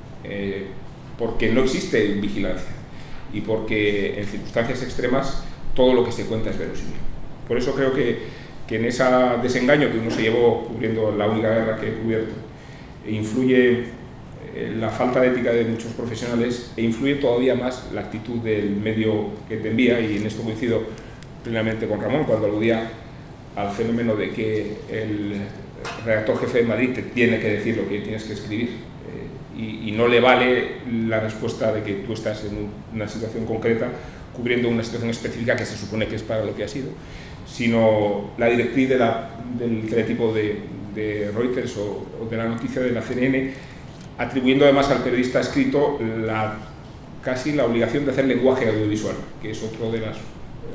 porque no existe vigilancia y porque en circunstancias extremas todo lo que se cuenta es verosímil. Por eso creo que en ese desengaño que uno se llevó cubriendo la única guerra que he cubierto, influye la falta de ética de muchos profesionales e influye todavía más la actitud del medio que te envía, y en esto coincido plenamente con Ramón cuando aludía al fenómeno de que el redactor jefe de Madrid te tiene que decir lo que tienes que escribir, y no le vale la respuesta de que tú estás en una situación concreta cubriendo una situación específica que se supone que es para lo que ha sido, sino la directriz del teletipo de Reuters o de la noticia de la CNN, atribuyendo además al periodista escrito casi la obligación de hacer lenguaje audiovisual, que es otro de las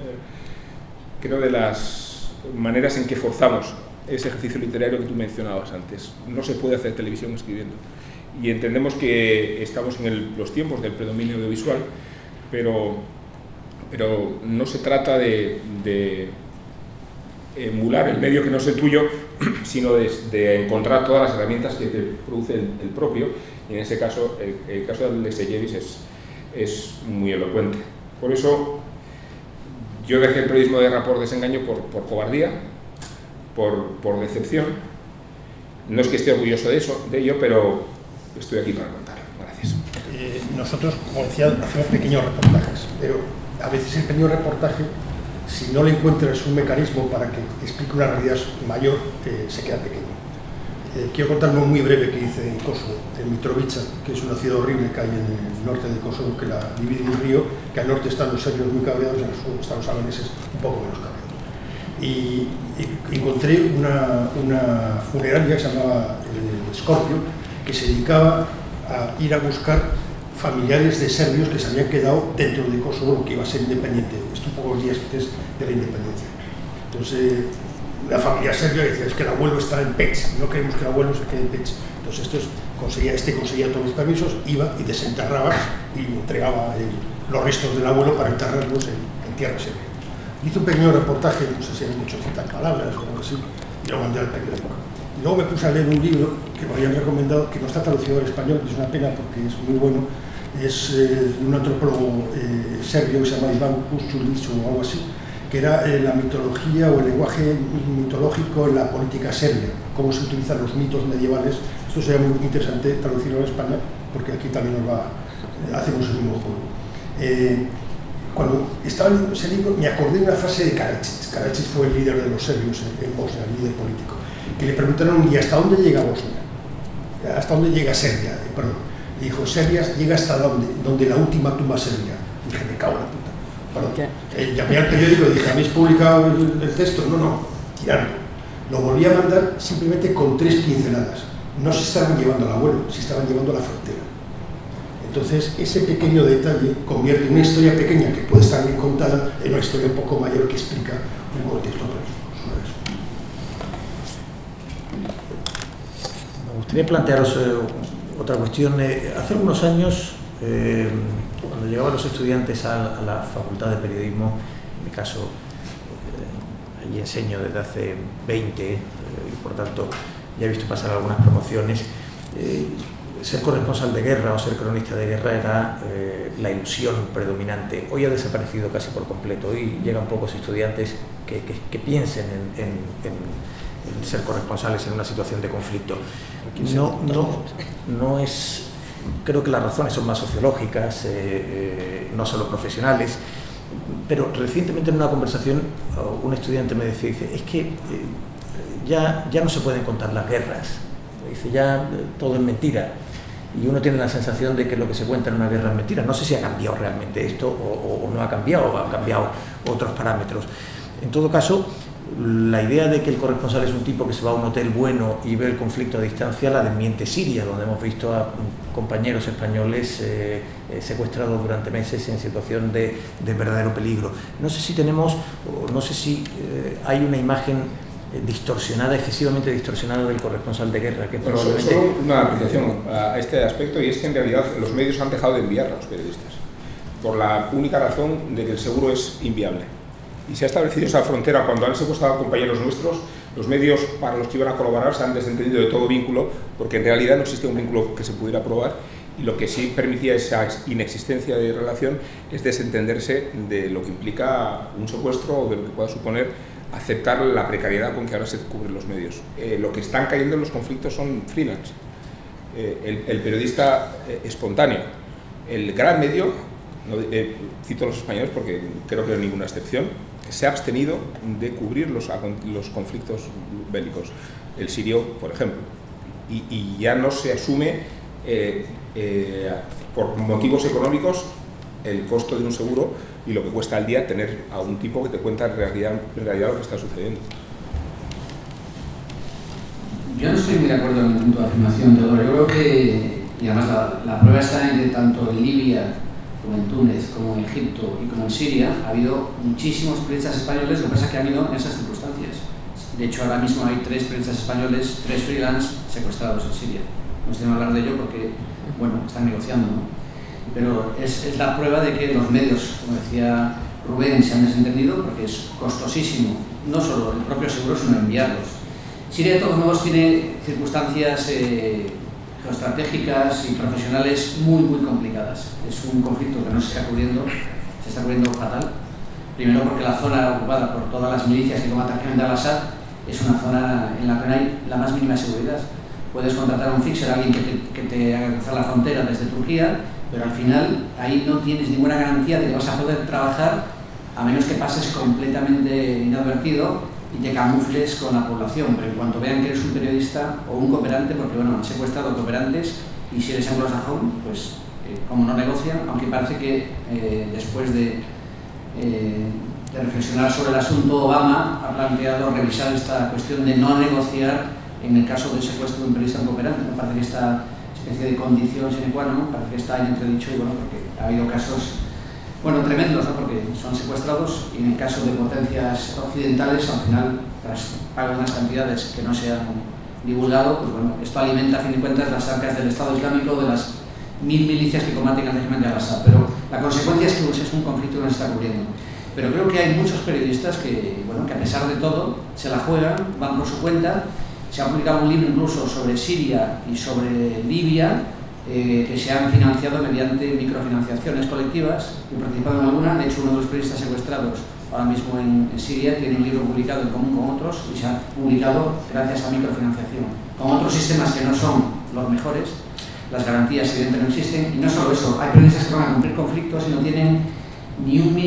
creo de las maneras en que forzamos ese ejercicio literario que tú mencionabas antes. No se puede hacer televisión escribiendo, y entendemos que estamos en los tiempos del predominio audiovisual, pero no se trata de emular el medio que no es el tuyo, sino de encontrar todas las herramientas que te produce el propio, y en ese caso, el caso de Lessejevis es muy elocuente. Por eso yo dejé el periodismo de guerra por desengaño, por cobardía, por decepción. No es que esté orgulloso de ello, pero estoy aquí para contarlo. Gracias. Nosotros, como decía, hacemos pequeños reportajes, pero a veces el pequeño reportaje, si no le encuentras un mecanismo para que explique una realidad mayor, se queda pequeño. Quiero contar uno muy breve que hice en Kosovo, en Mitrovica, que es una ciudad horrible que hay en el norte de Kosovo, que la divide un río, que al norte están los serbios muy cabreados y al sur están los albaneses un poco menos cabreados. Y encontré una funeraria que se llamaba Scorpio, que se dedicaba a ir a buscar familiares de serbios que se habían quedado dentro de Kosovo, lo que iba a ser independiente, esto un poco los días antes de la independencia. Entonces, la familia serbia decía, es que el abuelo está en Pech, no queremos que el abuelo se quede en Pech. Entonces, conseguía todos los permisos, iba y desenterraba y entregaba los restos del abuelo para enterrarlos en tierra serbia. Hice un pequeño reportaje, no sé si hay muchas palabras o algo así, y lo mandé al periódico. Y luego me puse a leer un libro que me habían recomendado, que no está traducido al español, que es una pena porque es muy bueno. Es de un antropólogo serbio que se llama Iván Kuščulić o algo así, que era la mitología o el lenguaje mitológico en la política serbia, cómo se utilizan los mitos medievales. Esto sería muy interesante traducirlo en España, porque aquí también hacemos el mismo juego. Cuando estaba leyendo ese libro me acordé de una frase de Karadzic. Karadzic fue el líder de los serbios en Bosnia, el líder político, que le preguntaron un día, ¿hasta dónde llega Bosnia? ¿Hasta dónde llega Serbia? Perdón. Y dijo, Serbia llega hasta donde la última tumba serbia. Dije, me cago en la puta. Bueno, llamé al periódico y dije, ¿habéis publicado el texto? No, tirando. Lo volví a mandar simplemente con 3 pinceladas. No se estaban llevando al abuelo, se estaban llevando a la frontera. Entonces, ese pequeño detalle convierte una historia pequeña que puede estar bien contada en una historia un poco mayor que explica un contexto sobre eso. Me gustaría plantearos otra cuestión. Hace algunos años, cuando llegaban los estudiantes a la Facultad de Periodismo, en mi caso, allí enseño desde hace 20, y por tanto ya he visto pasar algunas promociones, ser corresponsal de guerra o ser cronista de guerra era la ilusión predominante. Hoy ha desaparecido casi por completo. Hoy llegan pocos estudiantes que piensen en ser corresponsales en una situación de conflicto. No es... Creo que las razones son más sociológicas, no solo profesionales. Pero recientemente en una conversación un estudiante me decía, es que ya no se pueden contar las guerras. Dice, ya todo es mentira. Y uno tiene la sensación de que lo que se cuenta en una guerra es mentira. No sé si ha cambiado realmente esto o no ha cambiado, o han cambiado otros parámetros. En todo caso, la idea de que el corresponsal es un tipo que se va a un hotel bueno y ve el conflicto a distancia la desmiente Siria, donde hemos visto a compañeros españoles secuestrados durante meses en situación de verdadero peligro. No sé si tenemos, no sé si hay una imagen distorsionada, excesivamente distorsionada del corresponsal de guerra, que probablemente... Solo una apreciación a este aspecto, y es que en realidad los medios han dejado de enviar a los periodistas por la única razón de que el seguro es inviable. Y se ha establecido esa frontera. Cuando han secuestrado a compañeros nuestros, los medios para los que iban a colaborar se han desentendido de todo vínculo, porque en realidad no existía un vínculo que se pudiera probar, y lo que sí permitía esa inexistencia de relación es desentenderse de lo que implica un secuestro o de lo que pueda suponer aceptar la precariedad con que ahora se cubren los medios. Lo que están cayendo en los conflictos son freelance. El periodista espontáneo. El gran medio, cito a los españoles porque creo que no hay ninguna excepción, se ha abstenido de cubrir los conflictos bélicos. El sirio, por ejemplo. Y ya no se asume, por motivos económicos, el costo de un seguro y lo que cuesta al día tener a un tipo que te cuenta en realidad lo que está sucediendo. Yo no estoy muy de acuerdo en tu afirmación, Teodoro. Yo creo que, y además la prueba está en que tanto en Libia como en Túnez, como en Egipto y como en Siria ha habido muchísimos periodistas españoles, lo que pasa es que han ido en esas circunstancias. De hecho, ahora mismo hay 3 periodistas españoles, 3 freelance secuestrados en Siria. No estoy a hablar de ello porque, bueno, están negociando, ¿no? Pero es la prueba de que los medios, como decía Rubén, se han desentendido porque es costosísimo, no solo el propio seguro, sino enviarlos. Siria, de todos modos, tiene circunstancias geoestratégicas y profesionales muy complicadas. Es un conflicto que no se está cubriendo fatal. Primero porque la zona ocupada por todas las milicias que combaten al-Assad es una zona en la que no hay la más mínima seguridad. Puedes contratar a un fixer, a alguien que te haga cruzar la frontera desde Turquía, pero al final ahí no tienes ninguna garantía de que vas a poder trabajar a menos que pases completamente inadvertido y te camufles con la población. Pero en cuanto vean que eres un periodista o un cooperante, porque bueno, han secuestrado cooperantes, y si eres anglosajón, pues como no negocian, aunque parece que después de reflexionar sobre el asunto, Obama ha planteado revisar esta cuestión de no negociar en el caso del secuestro de un periodista cooperante. Me parece que esta especie de condición sine qua non parece que está en entredicho, y bueno, porque ha habido casos, bueno, tremendos, ¿no? Porque son secuestrados y en el caso de potencias occidentales, al final, tras pagar unas cantidades que no se han divulgado, pues bueno, esto alimenta a fin de cuentas las arcas del Estado Islámico, de las 1000 milicias que combaten al régimen de al-Assad. Pero la consecuencia es que pues, es un conflicto que no se está cubriendo. Pero creo que hay muchos periodistas que, bueno, que a pesar de todo se la juegan, van por su cuenta. Se ha publicado un libro incluso sobre Siria y sobre Libia, que se han financiado mediante microfinanciaciones colectivas. He participado en alguna. De hecho, uno de los periodistas secuestrados ahora mismo en Siria tiene un libro publicado en común con otros y se ha publicado gracias a microfinanciación. Con otros sistemas que no son los mejores, las garantías evidentemente no existen. Y no solo eso, hay periodistas que van a cumplir conflictos y no tienen ni un mínimo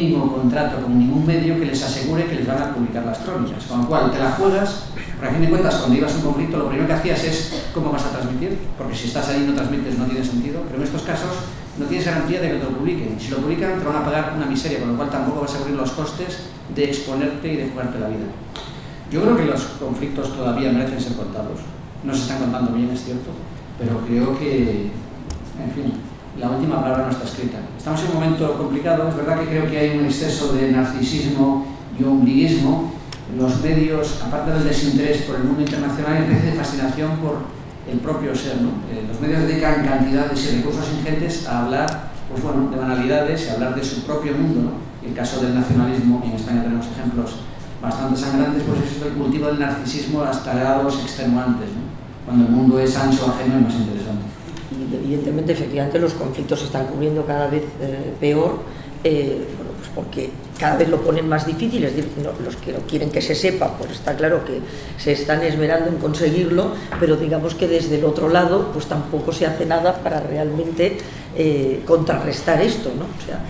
contrato con ningún medio que les asegure que les van a publicar las crónicas, con lo cual te la juegas, porque a fin de cuentas cuando ibas a un conflicto lo primero que hacías es cómo vas a transmitir, porque si estás ahí y no transmites no tiene sentido, pero en estos casos no tienes garantía de que te lo publiquen, si lo publican te van a pagar una miseria, con lo cual tampoco vas a cubrir los costes de exponerte y de jugarte la vida. Yo creo que los conflictos todavía merecen ser contados, no se están contando bien, es cierto, pero creo que, en fin, la última palabra no está escrita. Estamos en un momento complicado, es verdad que creo que hay un exceso de narcisismo y ombliguismo. Los medios, aparte del desinterés por el mundo internacional, hay una especie de fascinación por el propio ser, ¿no? Los medios dedican cantidades y recursos ingentes a hablar, pues bueno, de banalidades y a hablar de su propio mundo, ¿no? El caso del nacionalismo, y en España tenemos ejemplos bastante sangrantes, pues es el cultivo del narcisismo hasta grados extenuantes, ¿no? Cuando el mundo es ancho, ajeno y más interesante. Y evidentemente, efectivamente, los conflictos se están cubriendo cada vez peor, bueno, pues porque cada vez lo ponen más difícil, es decir, los que no quieren que se sepa, pues está claro que se están esmerando en conseguirlo, pero digamos que desde el otro lado pues tampoco se hace nada para realmente contrarrestar esto, ¿no? O sea,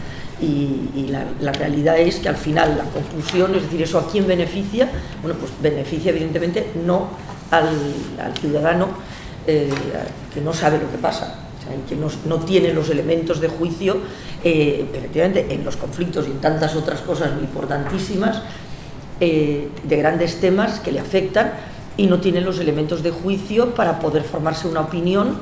y la realidad es que al final la conclusión, es decir, ¿eso a quién beneficia? Bueno, pues beneficia evidentemente no al ciudadano que no sabe lo que pasa, o sea, y que no tiene los elementos de juicio, efectivamente, en los conflictos y en tantas otras cosas muy importantísimas, de grandes temas que le afectan, y no tiene los elementos de juicio para poder formarse una opinión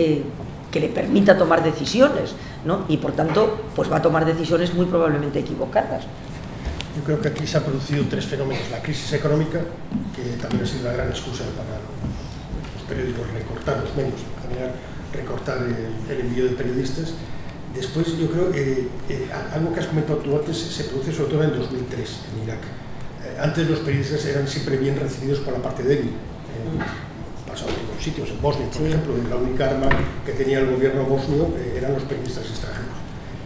que le permita tomar decisiones, ¿no? Y por tanto, pues va a tomar decisiones muy probablemente equivocadas. Yo creo que aquí se han producido tres fenómenos: la crisis económica, que también ha sido una gran excusa para los periódicos recortar los medios, en general recortar el envío de periodistas. Después, yo creo que algo que has comentado tú antes se produce sobre todo en el 2003 en Irak. Antes los periodistas eran siempre bien recibidos por la parte débil. Pasado en otros sitios, en Bosnia, por ejemplo, la única arma que tenía el gobierno bosnio eran los periodistas extranjeros.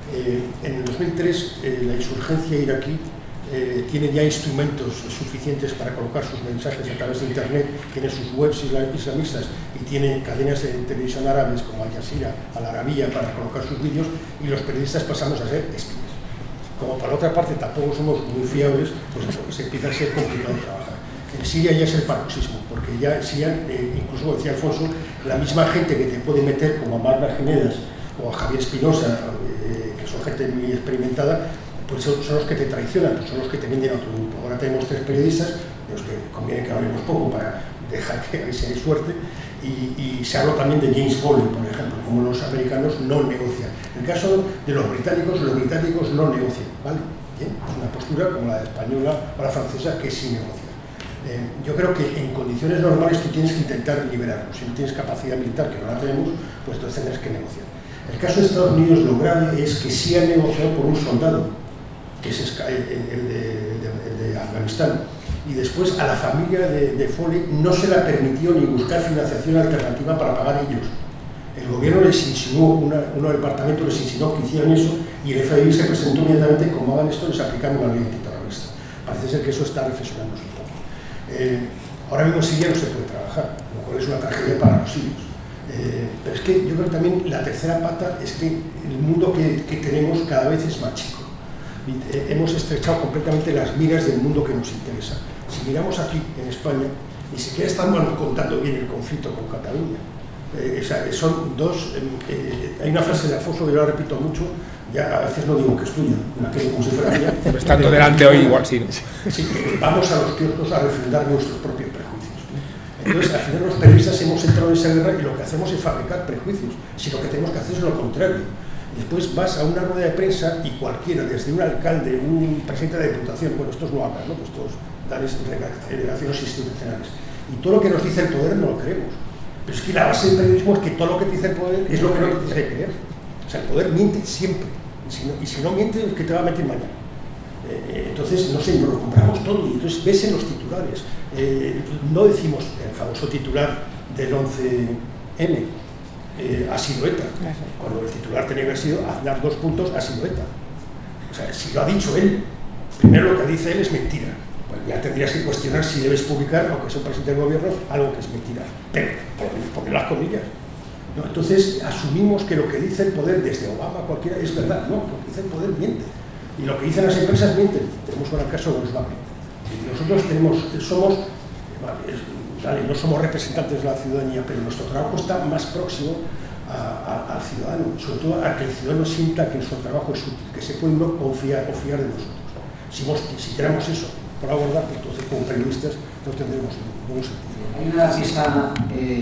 En el 2003 la insurgencia iraquí tiene ya instrumentos suficientes para colocar sus mensajes a través de internet, tiene sus webs islamistas y tiene cadenas de televisión árabes como Al Jazeera, Al Arabiya, para colocar sus vídeos, y los periodistas pasamos a ser espías. Como por otra parte tampoco somos muy fiables, pues se empieza a ser complicado trabajar. En Siria ya es el paroxismo, porque ya Siria, incluso decía Alfonso, la misma gente que te puede meter, como a Marta Ginedas o a Javier Espinosa, que son gente muy experimentada, pues son los que te traicionan, son los que te venden a otro grupo. Ahora tenemos tres periodistas, de los que conviene que hablemos poco para dejar que ahí sea suerte, y se habla también de James Foley, por ejemplo, como los americanos no negocian. En el caso de los británicos no negocian, ¿vale? Bien, es una postura como la española o la francesa, que sí negocia. Yo creo que en condiciones normales tú tienes que intentar liberarlos. Si no tienes capacidad militar, que no la tenemos, pues entonces tendrás que negociar. El caso de Estados Unidos, lo grave es que sí han negociado por un soldado, que es el de Afganistán, y después a la familia de Foley no se le permitió ni buscar financiación alternativa para pagar ellos. El gobierno les insinuó, uno del departamento les insinuó que hicieran eso, y el FBI se presentó inmediatamente: como hagan esto, les aplicamos la ley antiterrorista. Parece ser que eso está reflexionándose un poco. Ahora mismo en Siria no se puede trabajar, lo cual es una tragedia para los sirios. Pero es que yo creo que también la tercera pata es que el mundo que tenemos cada vez es más chico. Hemos estrechado completamente las miras del mundo que nos interesa. Si miramos aquí en España, ni siquiera estamos contando bien el conflicto con Cataluña. Son dos. Hay una frase de Alfonso que yo la repito mucho, ya a veces no digo que es tuya, como si fuera mía. Estando delante hoy, igual sí. Sí, vamos a los kioscos a refrendar nuestros propios prejuicios. Entonces, al final los periodistas hemos entrado en esa guerra y lo que hacemos es fabricar prejuicios. Si lo que tenemos que hacer es lo contrario. Después vas a una rueda de prensa y cualquiera, desde un alcalde, un presidente de diputación, bueno, estos no hablan, ¿no? Pues estos dan revelaciones institucionales. Y todo lo que nos dice el poder no lo creemos. Pero es que la base del periodismo es que todo lo que te dice el poder es lo que no te tienes que creer. O sea, el poder miente siempre. Y si no miente, es que te va a mentir mañana. Entonces, no sé, nos lo compramos todo. Y entonces ves en los titulares. No decimos el famoso titular del 11M. Ha sido ETA, cuando el titular tenía que haber sido Aznar : ha sido ETA. O sea, si lo ha dicho él, primero lo que dice él es mentira. Pues ya tendrías que cuestionar si debes publicar, aunque sea un presidente del gobierno, algo que es mentira. Pero, por las comillas. ¿No? Entonces, asumimos que lo que dice el poder, desde Obama, cualquiera, es verdad. No, lo que dice el poder miente. Y lo que dicen las empresas mienten. Tenemos ahora el caso de Volkswagen. Nosotros no somos representantes de la ciudadanía, pero nuestro trabajo está más próximo al ciudadano, sobre todo a que el ciudadano sienta que nuestro trabajo es útil, que se puede confiar de nosotros. Si tenemos eso por abordar, pues entonces como periodistas no tendremos ningún sentido. Hay una artista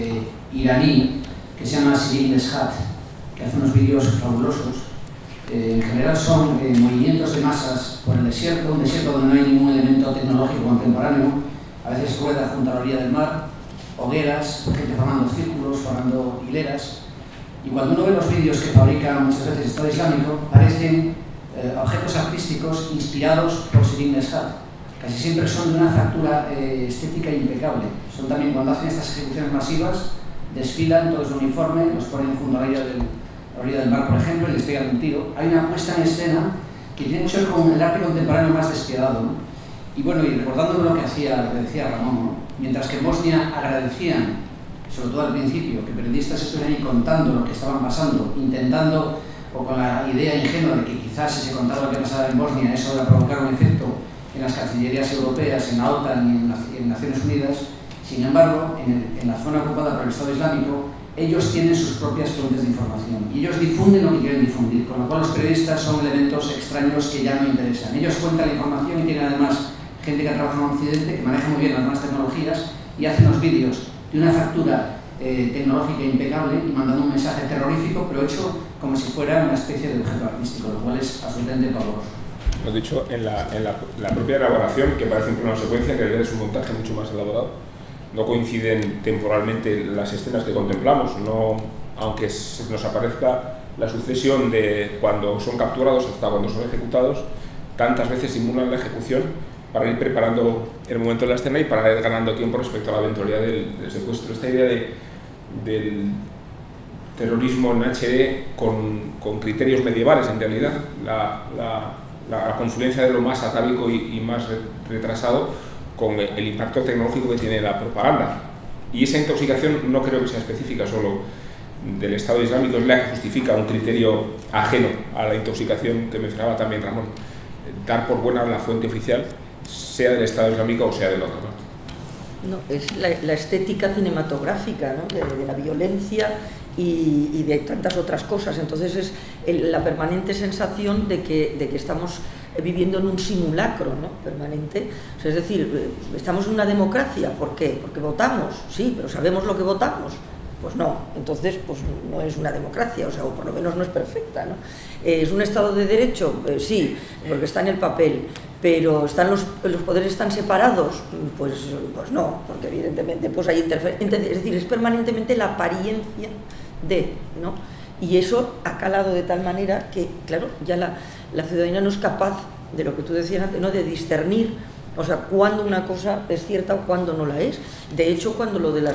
iraní que se llama Shirin Neshat, que hace unos vídeos fabulosos. En general son movimientos de masas por el desierto, un desierto donde no hay ningún elemento tecnológico contemporáneo, a veces ruedas junto a la orilla del mar, hogueras, gente formando círculos, formando hileras. Y cuando uno ve los vídeos que fabrica muchas veces el Estado Islámico, parecen objetos artísticos inspirados por Shirin Neshat. Casi siempre son de una factura estética impecable. Son también, cuando hacen estas ejecuciones masivas, desfilan todos de uniforme, los ponen junto a la orilla del mar, por ejemplo, y les pegan un tiro. Hay una puesta en escena que tiene mucho que ver con el arte contemporáneo más despiadado, ¿no? Y bueno, y recordando lo que decía Ramón, ¿no? Mientras que en Bosnia agradecían, sobre todo al principio, que periodistas estuvieran ahí contando lo que estaban pasando, intentando, o con la idea ingenua de que quizás si se contaba lo que pasaba en Bosnia, eso iba a provocar un efecto en las cancillerías europeas, en la OTAN y en Naciones Unidas. Sin embargo, en la zona ocupada por el Estado Islámico, ellos tienen sus propias fuentes de información y ellos difunden lo que quieren difundir, con lo cual los periodistas son elementos extraños que ya no interesan. Ellos cuentan la información y tienen además gente que trabaja en Occidente, que maneja muy bien las nuevas tecnologías y hace unos vídeos de una factura tecnológica impecable y mandando un mensaje terrorífico, pero hecho como si fuera una especie de objeto artístico, lo cual es absolutamente pavoroso. Lo dicho, en la propia elaboración, que parece un plano secuencia, en realidad es un montaje mucho más elaborado. No coinciden temporalmente las escenas que contemplamos, aunque nos aparezca la sucesión de cuando son capturados hasta cuando son ejecutados, tantas veces simulan la ejecución para ir preparando el momento de la escena y para ir ganando tiempo respecto a la eventualidad del secuestro. Esta idea del terrorismo en HD con criterios medievales, en realidad, la confluencia de lo más atávico y más retrasado con el impacto tecnológico que tiene la propaganda. Y esa intoxicación no creo que sea específica solo del Estado Islámico, es la que justifica un criterio ajeno a la intoxicación que mencionaba también Ramón. Dar por buena la fuente oficial, sea del Estado Islámico o sea del otro. No, es la estética cinematográfica, ¿no? de la violencia y de tantas otras cosas. Entonces es la permanente sensación de que estamos viviendo en un simulacro, ¿no? Permanente. O sea, es decir, estamos en una democracia. ¿Por qué? Porque votamos, sí, pero ¿sabemos lo que votamos? Pues no. Entonces, pues no es una democracia, o sea, o por lo menos no es perfecta, ¿no? ¿Es un Estado de Derecho? Sí, porque está en el papel. Pero los poderes están separados, pues no, porque evidentemente pues hay interferencia. Es decir, es permanentemente la apariencia de, ¿no? Y eso ha calado de tal manera que, claro, ya la ciudadanía no es capaz de lo que tú decías antes, ¿no? De discernir, o sea, cuándo una cosa es cierta o cuándo no la es. De hecho, cuando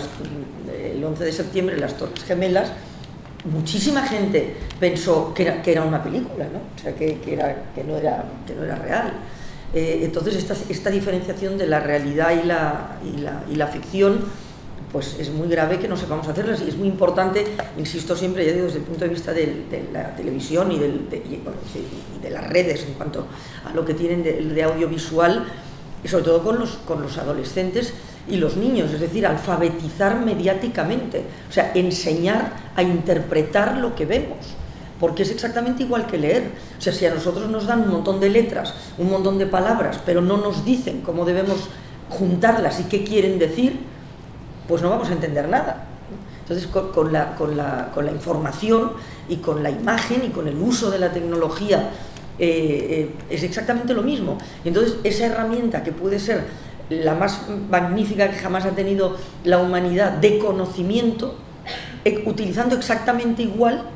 el 11 de septiembre, las Torres Gemelas, muchísima gente pensó que era una película, ¿no? O sea, que no era real. Entonces esta diferenciación de la realidad y la ficción, pues es muy grave que no sepamos hacerlas, y es muy importante, insisto siempre, ya digo, desde el punto de vista de la televisión y de las redes en cuanto a lo que tienen de audiovisual, y sobre todo con los adolescentes y los niños, es decir, alfabetizar mediáticamente, o sea, enseñar a interpretar lo que vemos. Porque es exactamente igual que leer. O sea, si a nosotros nos dan un montón de letras, un montón de palabras, pero no nos dicen cómo debemos juntarlas y qué quieren decir, pues no vamos a entender nada. Entonces, con la información y con la imagen y con el uso de la tecnología es exactamente lo mismo. Entonces, esa herramienta que puede ser la más magnífica que jamás ha tenido la humanidad de conocimiento, utilizándola exactamente igual,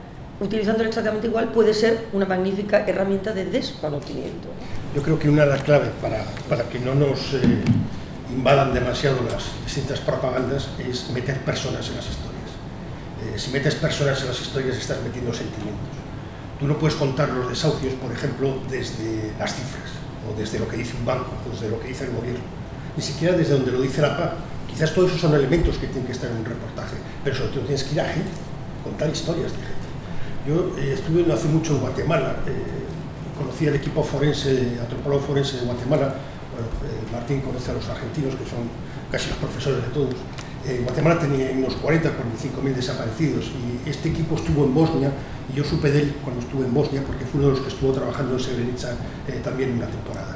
puede ser una magnífica herramienta de desconocimiento. Yo creo que una de las claves para que no nos invadan demasiado las distintas propagandas es meter personas en las historias. Si metes personas en las historias, estás metiendo sentimientos. Tú no puedes contar los desahucios, por ejemplo, desde las cifras, o desde lo que dice un banco, o desde lo que dice el gobierno, ni siquiera desde donde lo dice la PA. Quizás todos esos son elementos que tienen que estar en un reportaje, pero sobre todo tienes que ir a gente, contar historias de gente. Yo estuve no hace mucho en Guatemala, conocí al equipo forense, antropólogo forense de Guatemala. Bueno, Martín conoce a los argentinos, que son casi los profesores de todos. Guatemala tenía unos 40 o 45.000 desaparecidos y este equipo estuvo en Bosnia y yo supe de él cuando estuve en Bosnia porque fue uno de los que estuvo trabajando en Srebrenica también una temporada.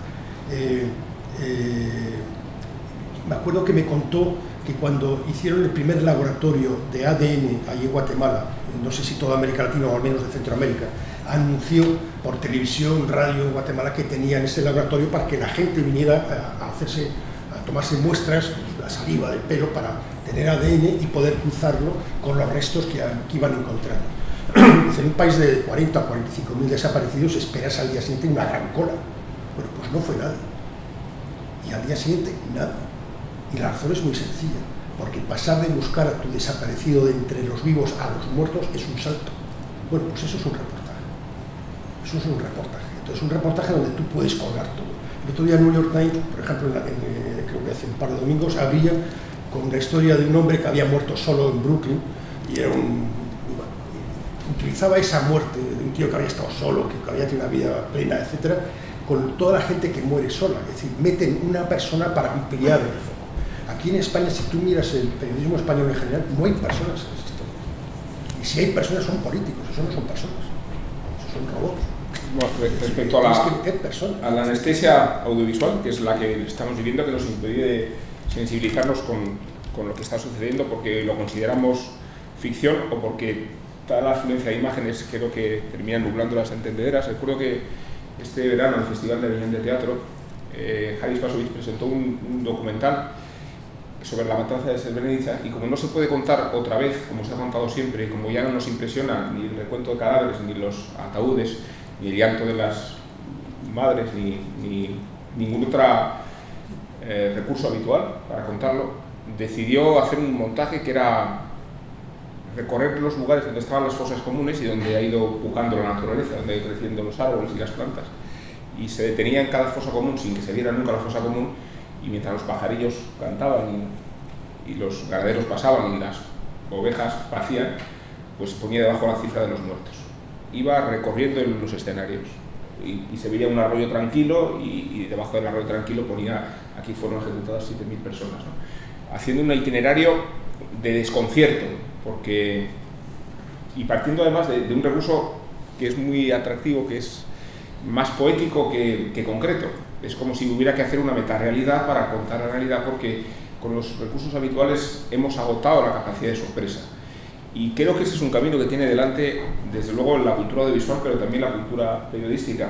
Me acuerdo que me contó que cuando hicieron el primer laboratorio de ADN allí en Guatemala, no sé si toda América Latina o al menos de Centroamérica, anunció por televisión, radio en Guatemala que tenían ese laboratorio para que la gente viniera a tomarse muestras, la saliva del pelo, para tener ADN y poder cruzarlo con los restos que iban encontrando. En un país de 40 o 45.000 desaparecidos esperas al día siguiente una gran cola. Bueno, pues no fue nadie. Y al día siguiente, nada. Y la razón es muy sencilla, porque pasar de buscar a tu desaparecido de entre los vivos a los muertos es un salto. Bueno, pues eso es un reportaje. Eso es un reportaje. Entonces, un reportaje donde tú puedes colgar todo. El otro día el New York Times, por ejemplo, creo que hace un par de domingos, abría con la historia de un hombre que había muerto solo en Brooklyn y era utilizaba esa muerte de un tío que había estado solo, que había tenido una vida plena, etcétera, con toda la gente que muere sola. Es decir, meten una persona para ampliar el foco. Aquí en España, si tú miras el periodismo español en general, no hay personas en esa historia. Y si hay personas, son políticos, eso no son personas, eso son robots. Bueno, respecto a la anestesia audiovisual, que es la que estamos viviendo, que nos impide sensibilizarnos con lo que está sucediendo porque lo consideramos ficción o porque toda la afluencia de imágenes creo que terminan nublando las entendederas. Recuerdo que este verano en el Festival de Aviñón de Teatro, Haris Pasovich presentó un documental sobre la matanza de Srebrenica y como no se puede contar otra vez, como se ha contado siempre, como ya no nos impresiona ni el recuento de cadáveres, ni los ataúdes, ni el llanto de las madres, ni ningún otro recurso habitual para contarlo, decidió hacer un montaje que era recorrer los lugares donde estaban las fosas comunes y donde ha ido pujando la naturaleza, donde ha ido creciendo los árboles y las plantas. Y se detenía en cada fosa común sin que se viera nunca la fosa común, y mientras los pajarillos cantaban y los ganaderos pasaban y las ovejas pacían, pues ponía debajo la cifra de los muertos. Iba recorriendo los escenarios y se veía un arroyo tranquilo y debajo del arroyo tranquilo ponía aquí fueron ejecutadas 7.000 personas, ¿no? Haciendo un itinerario de desconcierto, porque, y partiendo además de un recurso que es muy atractivo, que es más poético que concreto. Es como si hubiera que hacer una metarealidad para contar la realidad, porque con los recursos habituales hemos agotado la capacidad de sorpresa. Y creo que ese es un camino que tiene delante, desde luego, la cultura audiovisual, pero también la cultura periodística.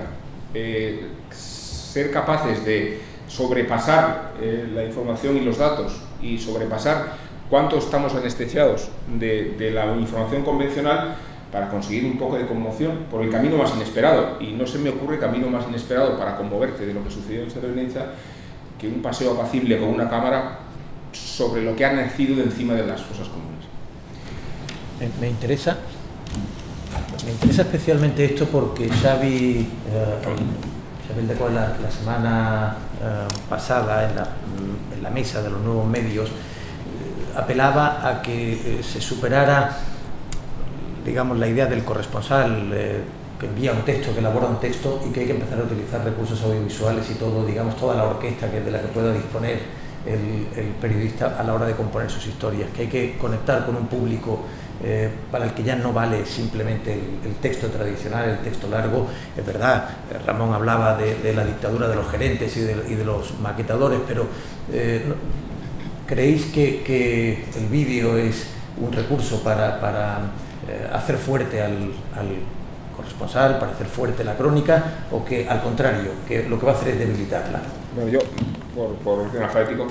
Ser capaces de sobrepasar la información y los datos y sobrepasar cuánto estamos anestesiados de la información convencional para conseguir un poco de conmoción por el camino más inesperado. Y no se me ocurre camino más inesperado para conmoverte de lo que sucedió en Srebrenica que un paseo apacible con una cámara sobre lo que ha nacido de encima de las fosas comunes. Me interesa especialmente esto porque Xavi Aldecoa la semana pasada en la mesa de los nuevos medios apelaba a que se superara, digamos, la idea del corresponsal que envía un texto, que elabora un texto y que hay que empezar a utilizar recursos audiovisuales y todo, digamos, toda la orquesta de la que pueda disponer el periodista a la hora de componer sus historias, que hay que conectar con un público para el que ya no vale simplemente el texto tradicional, el texto largo. Es verdad, Ramón hablaba de la dictadura de los gerentes y de los maquetadores, pero ¿creéis que el vídeo es un recurso para hacer fuerte al corresponsal, para hacer fuerte la crónica, o que al contrario, que lo que va a hacer es debilitarla? Bueno, yo, por orden alfabético,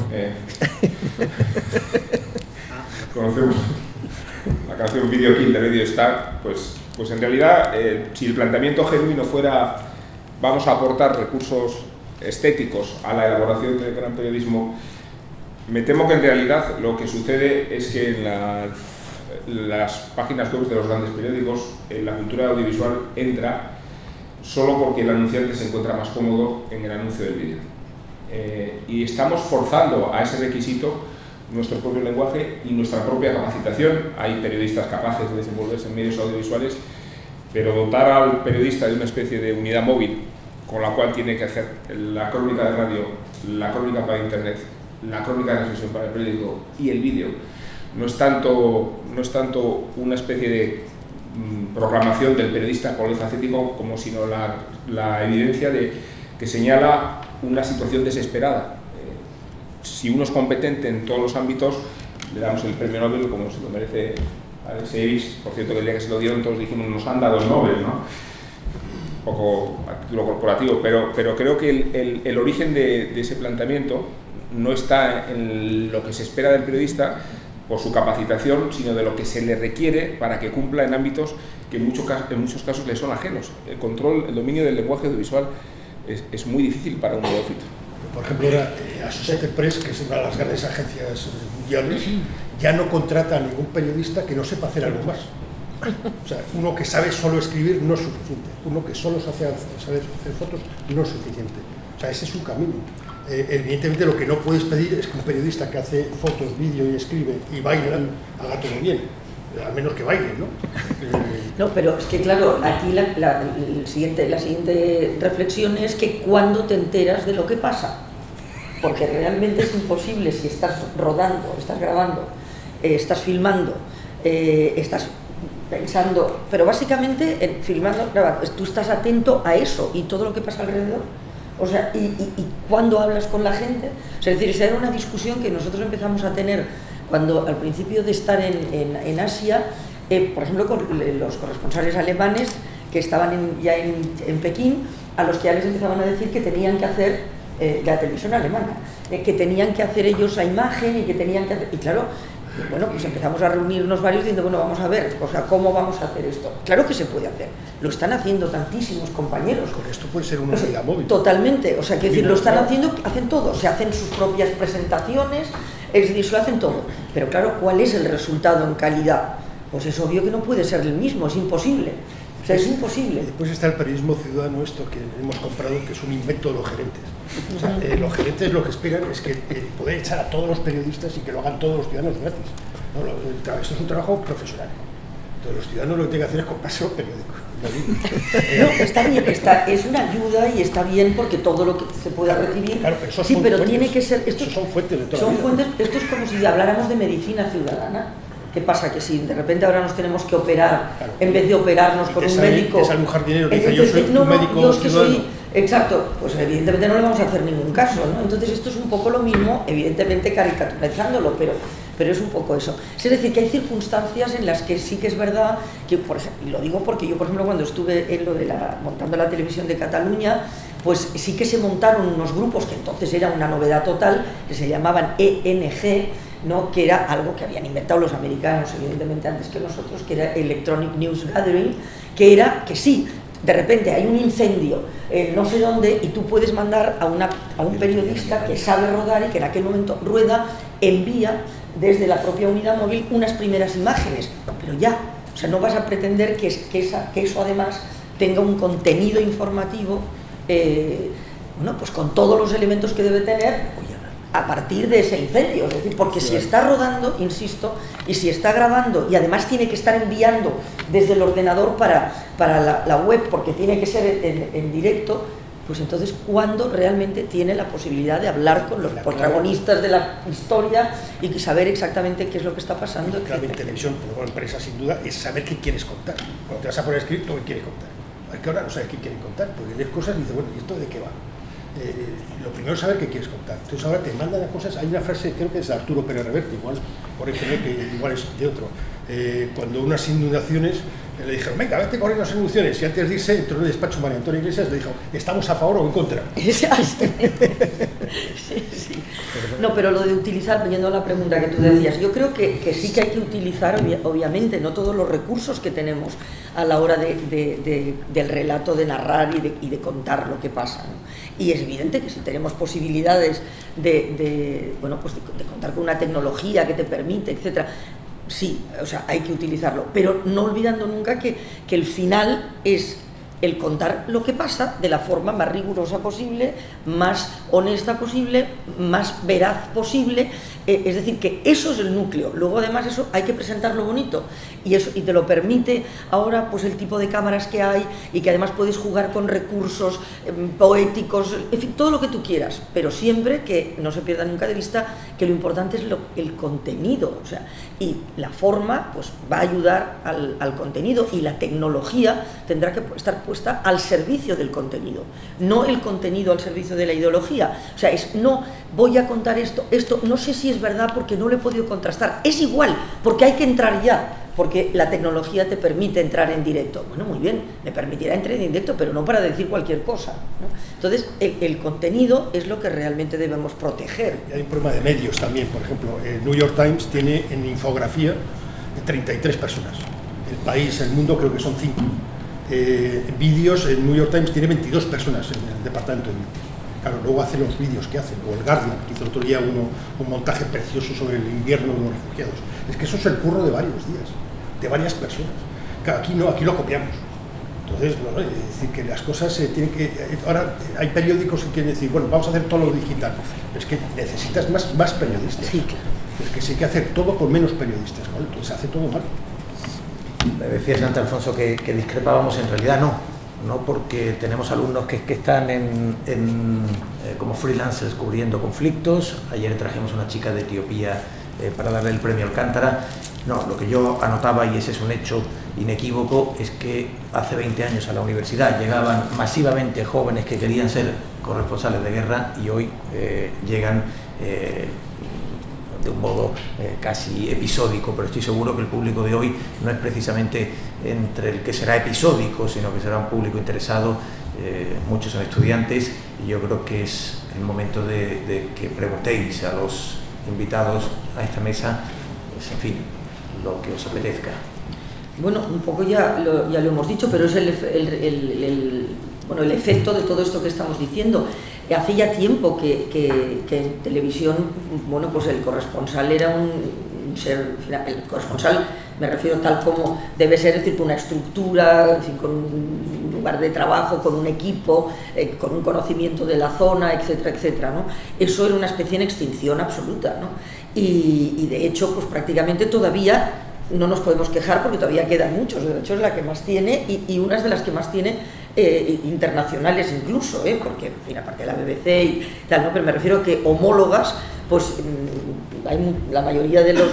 conocemos la canción Video Kill de Radio Star, pues en realidad, si el planteamiento genuino fuera vamos a aportar recursos estéticos a la elaboración del gran periodismo, me temo que en realidad lo que sucede es que en las páginas web de los grandes periódicos la cultura audiovisual entra solo porque el anunciante se encuentra más cómodo en el anuncio del vídeo. Y estamos forzando a ese requisito nuestro propio lenguaje y nuestra propia capacitación. Hay periodistas capaces de desenvolverse en medios audiovisuales pero dotar al periodista de una especie de unidad móvil con la cual tiene que hacer la crónica de radio, la crónica para internet, la crónica de reflexión para el periódico y el vídeo, no es tanto una especie de programación del periodista polifacético como sino la evidencia que señala una situación desesperada. Si uno es competente en todos los ámbitos, le damos el premio Nobel como se lo merece Alex Avis. Por cierto, que el día que se lo dieron todos dijimos nos han dado el Nobel, ¿no? Un poco a título corporativo, pero creo que el origen de ese planteamiento no está en lo que se espera del periodista por su capacitación, sino de lo que se le requiere para que cumpla en ámbitos que en muchos casos le son ajenos. El dominio del lenguaje audiovisual es muy difícil para un neófito. Por ejemplo, ahora Associated Press, que es una de las grandes agencias mundiales, ya no contrata a ningún periodista que no sepa hacer algo más. O sea, uno que sabe solo escribir no es suficiente, uno que solo sabe hacer fotos no es suficiente. O sea, ese es un camino. Evidentemente lo que no puedes pedir es que un periodista que hace fotos, vídeo y escribe y baila, haga todo bien, a menos que baile, ¿no? No, pero es que claro, aquí la siguiente reflexión es que cuando te enteras de lo que pasa, porque realmente es imposible si estás rodando, estás grabando, estás filmando, estás pensando, pero básicamente filmando, grabando, tú estás atento a eso y todo lo que pasa alrededor. O sea, y cuando hablas con la gente, o sea, es decir, esa era una discusión que nosotros empezamos a tener cuando al principio de estar en Asia, por ejemplo, con los corresponsales alemanes que estaban ya en Pekín, a los que ya les empezaban a decir que tenían que hacer la televisión alemana, que tenían que hacer ellos la imagen y que tenían que hacer, y claro, bueno, pues empezamos a reunirnos varios diciendo, bueno, vamos a ver, o sea, ¿cómo vamos a hacer esto? Claro que se puede hacer, lo están haciendo tantísimos compañeros. Con esto puede ser una unidad móvil. Totalmente, o sea, que decir, lo están haciendo, hacen todo, se hacen sus propias presentaciones, es decir, se lo hacen todo. Pero claro, ¿cuál es el resultado en calidad? Pues es obvio que no puede ser el mismo, es imposible. O sea, es imposible. Después está el periodismo ciudadano, esto que hemos comprado, que es un invento de los gerentes. O sea, los gerentes lo que esperan es que poder echar a todos los periodistas y que lo hagan todos los ciudadanos gratis. No, esto es un trabajo profesional. Entonces, los ciudadanos lo que tienen que hacer es comprarse los periódicos. No, está bien, es una ayuda y está bien porque todo lo que se pueda recibir. Claro, pero sí, pero fuentes, tiene que ser. Estos son fuentes de toda son la vida. Fuentes, esto es como si habláramos de medicina ciudadana. ¿Qué pasa? Que si de repente ahora nos tenemos que operar, claro, en vez de operarnos con un médico... Te sale un jardinero que dice, yo soy un médico ciudadano. Exacto, pues evidentemente no le vamos a hacer ningún caso, ¿no? Entonces esto es un poco lo mismo, evidentemente caricaturizándolo, pero es un poco eso. Es decir, que hay circunstancias en las que sí que es verdad que, por ejemplo, y lo digo porque yo, por ejemplo, cuando estuve en lo de montando la televisión de Cataluña, pues sí que se montaron unos grupos que entonces era una novedad total, que se llamaban ENG, ¿no? Que era algo que habían inventado los americanos, evidentemente antes que nosotros, que era Electronic News Gathering, que era que sí, de repente hay un incendio no sé dónde y tú puedes mandar a un periodista que sabe rodar y que en aquel momento rueda, envía desde la propia unidad móvil unas primeras imágenes, pero ya, o sea, no vas a pretender que eso además tenga un contenido informativo, bueno, pues con todos los elementos que debe tener a partir de ese incendio, es decir, porque si está rodando, insisto, y si está grabando y además tiene que estar enviando desde el ordenador para la web, porque tiene que ser en directo, pues entonces ¿cuándo realmente tiene la posibilidad de hablar con los protagonistas de la historia y saber exactamente qué es lo que está pasando? La clave en televisión, como empresa sin duda, es saber qué quieres contar. Cuando te vas a poner a escribir, ¿tú qué quieres contar? ¿A qué hora no sabes qué quieres contar? Porque lees cosas y dices, bueno, ¿y esto de qué va? Lo primero es saber qué quieres contar. Entonces ahora te mandan las cosas. Hay una frase, creo que es de Arturo Pérez Reverte, igual por ejemplo, que igual es de otro. Cuando unas inundaciones le dijeron, venga, vete corriendo las inundaciones, y antes de irse entró en el despacho María Antonia Iglesias, le dijo, ¿estamos a favor o en contra? Sí. No, pero lo de utilizar, yendo a la pregunta que tú decías, yo creo que sí que hay que utilizar, obviamente, no todos los recursos que tenemos a la hora del relato, de narrar y de contar lo que pasa, ¿no? Y es evidente que si tenemos posibilidades bueno, pues de contar con una tecnología que te permite, etcétera, sí, o sea, hay que utilizarlo, pero no olvidando nunca que el final es el contar lo que pasa de la forma más rigurosa posible, más honesta posible, más veraz posible. Es decir, que eso es el núcleo. Luego, además, eso hay que presentarlo bonito, y te lo permite ahora pues el tipo de cámaras que hay, y que además puedes jugar con recursos poéticos, en fin, todo lo que tú quieras, pero siempre que no se pierda nunca de vista que lo importante es el contenido, o sea, y la forma pues va a ayudar al contenido, y la tecnología tendrá que estar puesta al servicio del contenido, no el contenido al servicio de la ideología. O sea, no voy a contar esto, no sé si es verdad porque no lo he podido contrastar, es igual, porque hay que entrar ya, porque la tecnología te permite entrar en directo. Bueno, muy bien, me permitirá entrar en directo, pero no para decir cualquier cosa, ¿no? Entonces, el contenido es lo que realmente debemos proteger. Y hay un problema de medios también. Por ejemplo, el New York Times tiene en infografía 33 personas. El País, El Mundo, creo que son 5. Vídeos, el New York Times tiene 22 personas en el departamento de vídeos. Claro, luego hacen los vídeos que hacen, o el Guardian, que hizo el otro día un montaje precioso sobre el invierno de los refugiados. Es que eso es el curro de varios días, de varias personas. Claro, aquí no, aquí lo copiamos. Entonces, no, es decir, que las cosas se tienen que... Ahora hay periódicos que quieren decir, bueno, vamos a hacer todo lo digital. Pero es que necesitas más periodistas. Sí, claro. Es que sí hay que hacer todo con menos periodistas, ¿no? Entonces se hace todo mal. Me decía Santa Alfonso que discrepábamos, en realidad no porque tenemos alumnos que están como freelancers cubriendo conflictos. Ayer trajimos una chica de Etiopía para darle el premio Alcántara. No, lo que yo anotaba, y ese es un hecho inequívoco, es que hace 20 años a la universidad llegaban masivamente jóvenes que querían ser corresponsales de guerra, y hoy llegan de un modo casi episódico, pero estoy seguro que el público de hoy no es precisamente entre el que será episódico, sino que será un público interesado. Muchos son estudiantes, y yo creo que es el momento de que preguntéis a los invitados a esta mesa, pues, en fin, lo que os apetezca. Bueno, un poco ya lo hemos dicho, pero es el efecto de todo esto que estamos diciendo. Hace ya tiempo que en televisión, bueno, pues el corresponsal era un ser, el corresponsal, me refiero tal como debe ser, es decir, con una estructura, en fin, con un lugar de trabajo, con un equipo, con un conocimiento de la zona, etcétera, etcétera, ¿no? Eso era una especie en extinción absoluta, ¿no? Y de hecho, pues prácticamente todavía no nos podemos quejar, porque todavía quedan muchos. De hecho, es la que más tiene, y una de las que más tiene internacionales incluso, porque, en fin, aparte de la BBC y tal, ¿no? Pero me refiero a que homólogas, pues la mayoría de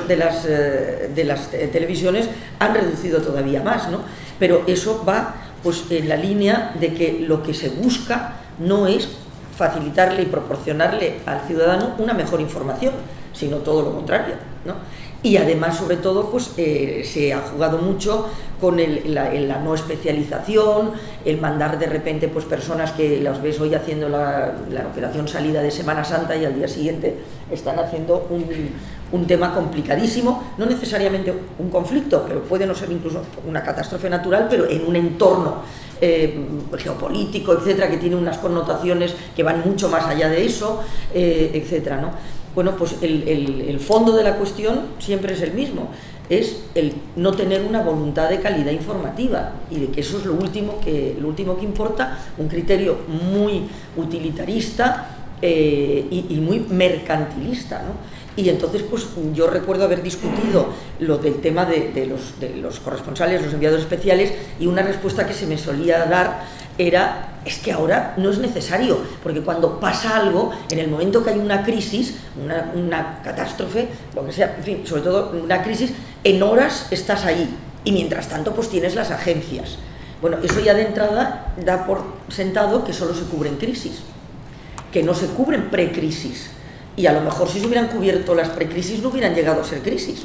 las televisiones han reducido todavía más, ¿no? Pero eso va pues en la línea de que lo que se busca no es facilitarle y proporcionarle al ciudadano una mejor información, sino todo lo contrario, ¿no? Y además, sobre todo, pues se ha jugado mucho con la no especialización, el mandar de repente pues personas que las ves hoy haciendo la operación salida de Semana Santa, y al día siguiente están haciendo un tema complicadísimo, no necesariamente un conflicto, pero puede no ser incluso una catástrofe natural, pero en un entorno geopolítico, etcétera, que tiene unas connotaciones que van mucho más allá de eso, etcétera, ¿no? Bueno, pues el fondo de la cuestión siempre es el mismo, es el no tener una voluntad de calidad informativa, y de que eso es lo último que importa, un criterio muy utilitarista y muy mercantilista, ¿no? Y entonces, pues yo recuerdo haber discutido lo del tema de los corresponsales, los enviados especiales, y una respuesta que se me solía dar era, es que ahora no es necesario, porque cuando pasa algo, en el momento que hay una crisis, una catástrofe, lo que sea, en fin, sobre todo una crisis, en horas estás ahí, y mientras tanto pues tienes las agencias. Bueno, eso ya de entrada da por sentado que solo se cubren crisis, que no se cubren precrisis, y a lo mejor si se hubieran cubierto las precrisis no hubieran llegado a ser crisis.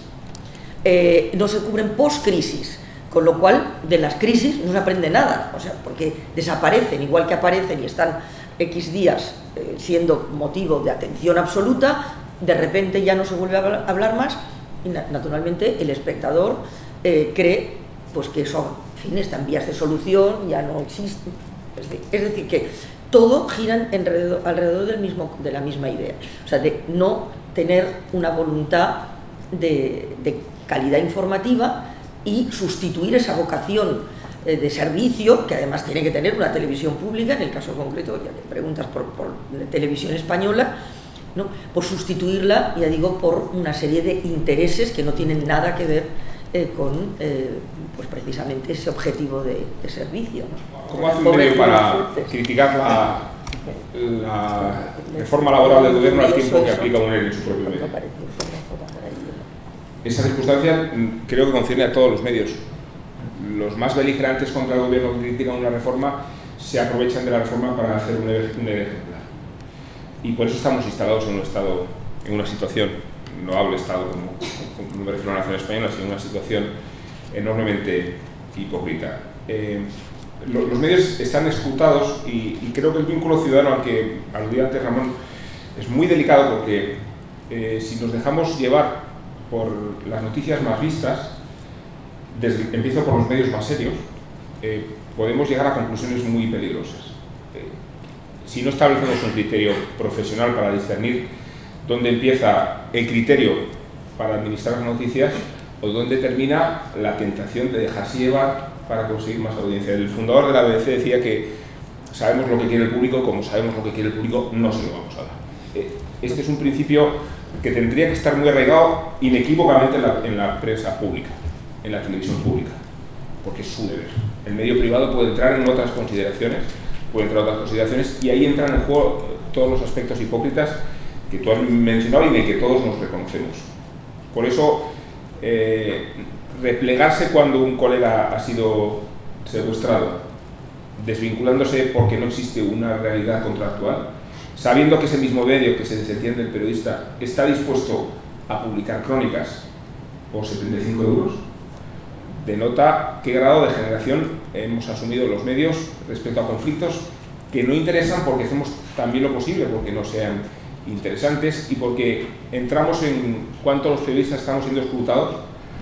No se cubren postcrisis, con lo cual de las crisis no se aprende nada, o sea, porque desaparecen, igual que aparecen y están X días siendo motivo de atención absoluta, de repente ya no se vuelve a hablar más, y naturalmente el espectador cree pues que eso, en fin, están vías de solución, ya no existe. Es decir, que todo gira alrededor de la misma idea, o sea, de no tener una voluntad de calidad informativa, y sustituir esa vocación de servicio, que además tiene que tener una televisión pública, en el caso concreto, ya te preguntas por televisión española, ¿no? Por sustituirla, ya digo, por una serie de intereses que no tienen nada que ver con pues precisamente ese objetivo de servicio, ¿no? ¿Cómo hace un medio para criticar la reforma laboral del gobierno al tiempo que aplica un ERE en su propio medio? Esa circunstancia creo que concierne a todos los medios. Los más beligerantes contra el gobierno que critican una reforma se aprovechan de la reforma para hacer un ERE ejemplar. Y por eso estamos instalados en un estado, en una situación, no hablo de estado como me refiero a la nación española, sino una situación enormemente hipócrita. Los medios están escrutados y creo que el vínculo ciudadano al que aludía antes Ramón es muy delicado, porque si nos dejamos llevar por las noticias más vistas, empiezo por los medios más serios, podemos llegar a conclusiones muy peligrosas. Si no establecemos un criterio profesional para discernir dónde empieza el criterio para administrar las noticias o dónde termina la tentación de dejarse llevar para conseguir más audiencia. El fundador de la BBC decía que sabemos lo que quiere el público, como sabemos lo que quiere el público, no se lo vamos a dar. Este es un principio que tendría que estar muy arraigado inequívocamente en la prensa pública, en la televisión pública, porque es su deber. El medio privado puede entrar en otras consideraciones, y ahí entran en juego todos los aspectos hipócritas que tú has mencionado y de que todos nos reconocemos. Por eso, replegarse cuando un colega ha sido secuestrado, desvinculándose porque no existe una realidad contractual, sabiendo que ese mismo medio que se desentiende el periodista está dispuesto a publicar crónicas por 75 euros, denota qué grado de generación hemos asumido los medios respecto a conflictos que no interesan, porque hacemos también lo posible porque no sean interesantes y porque entramos en cuánto los periodistas estamos siendo escrutados,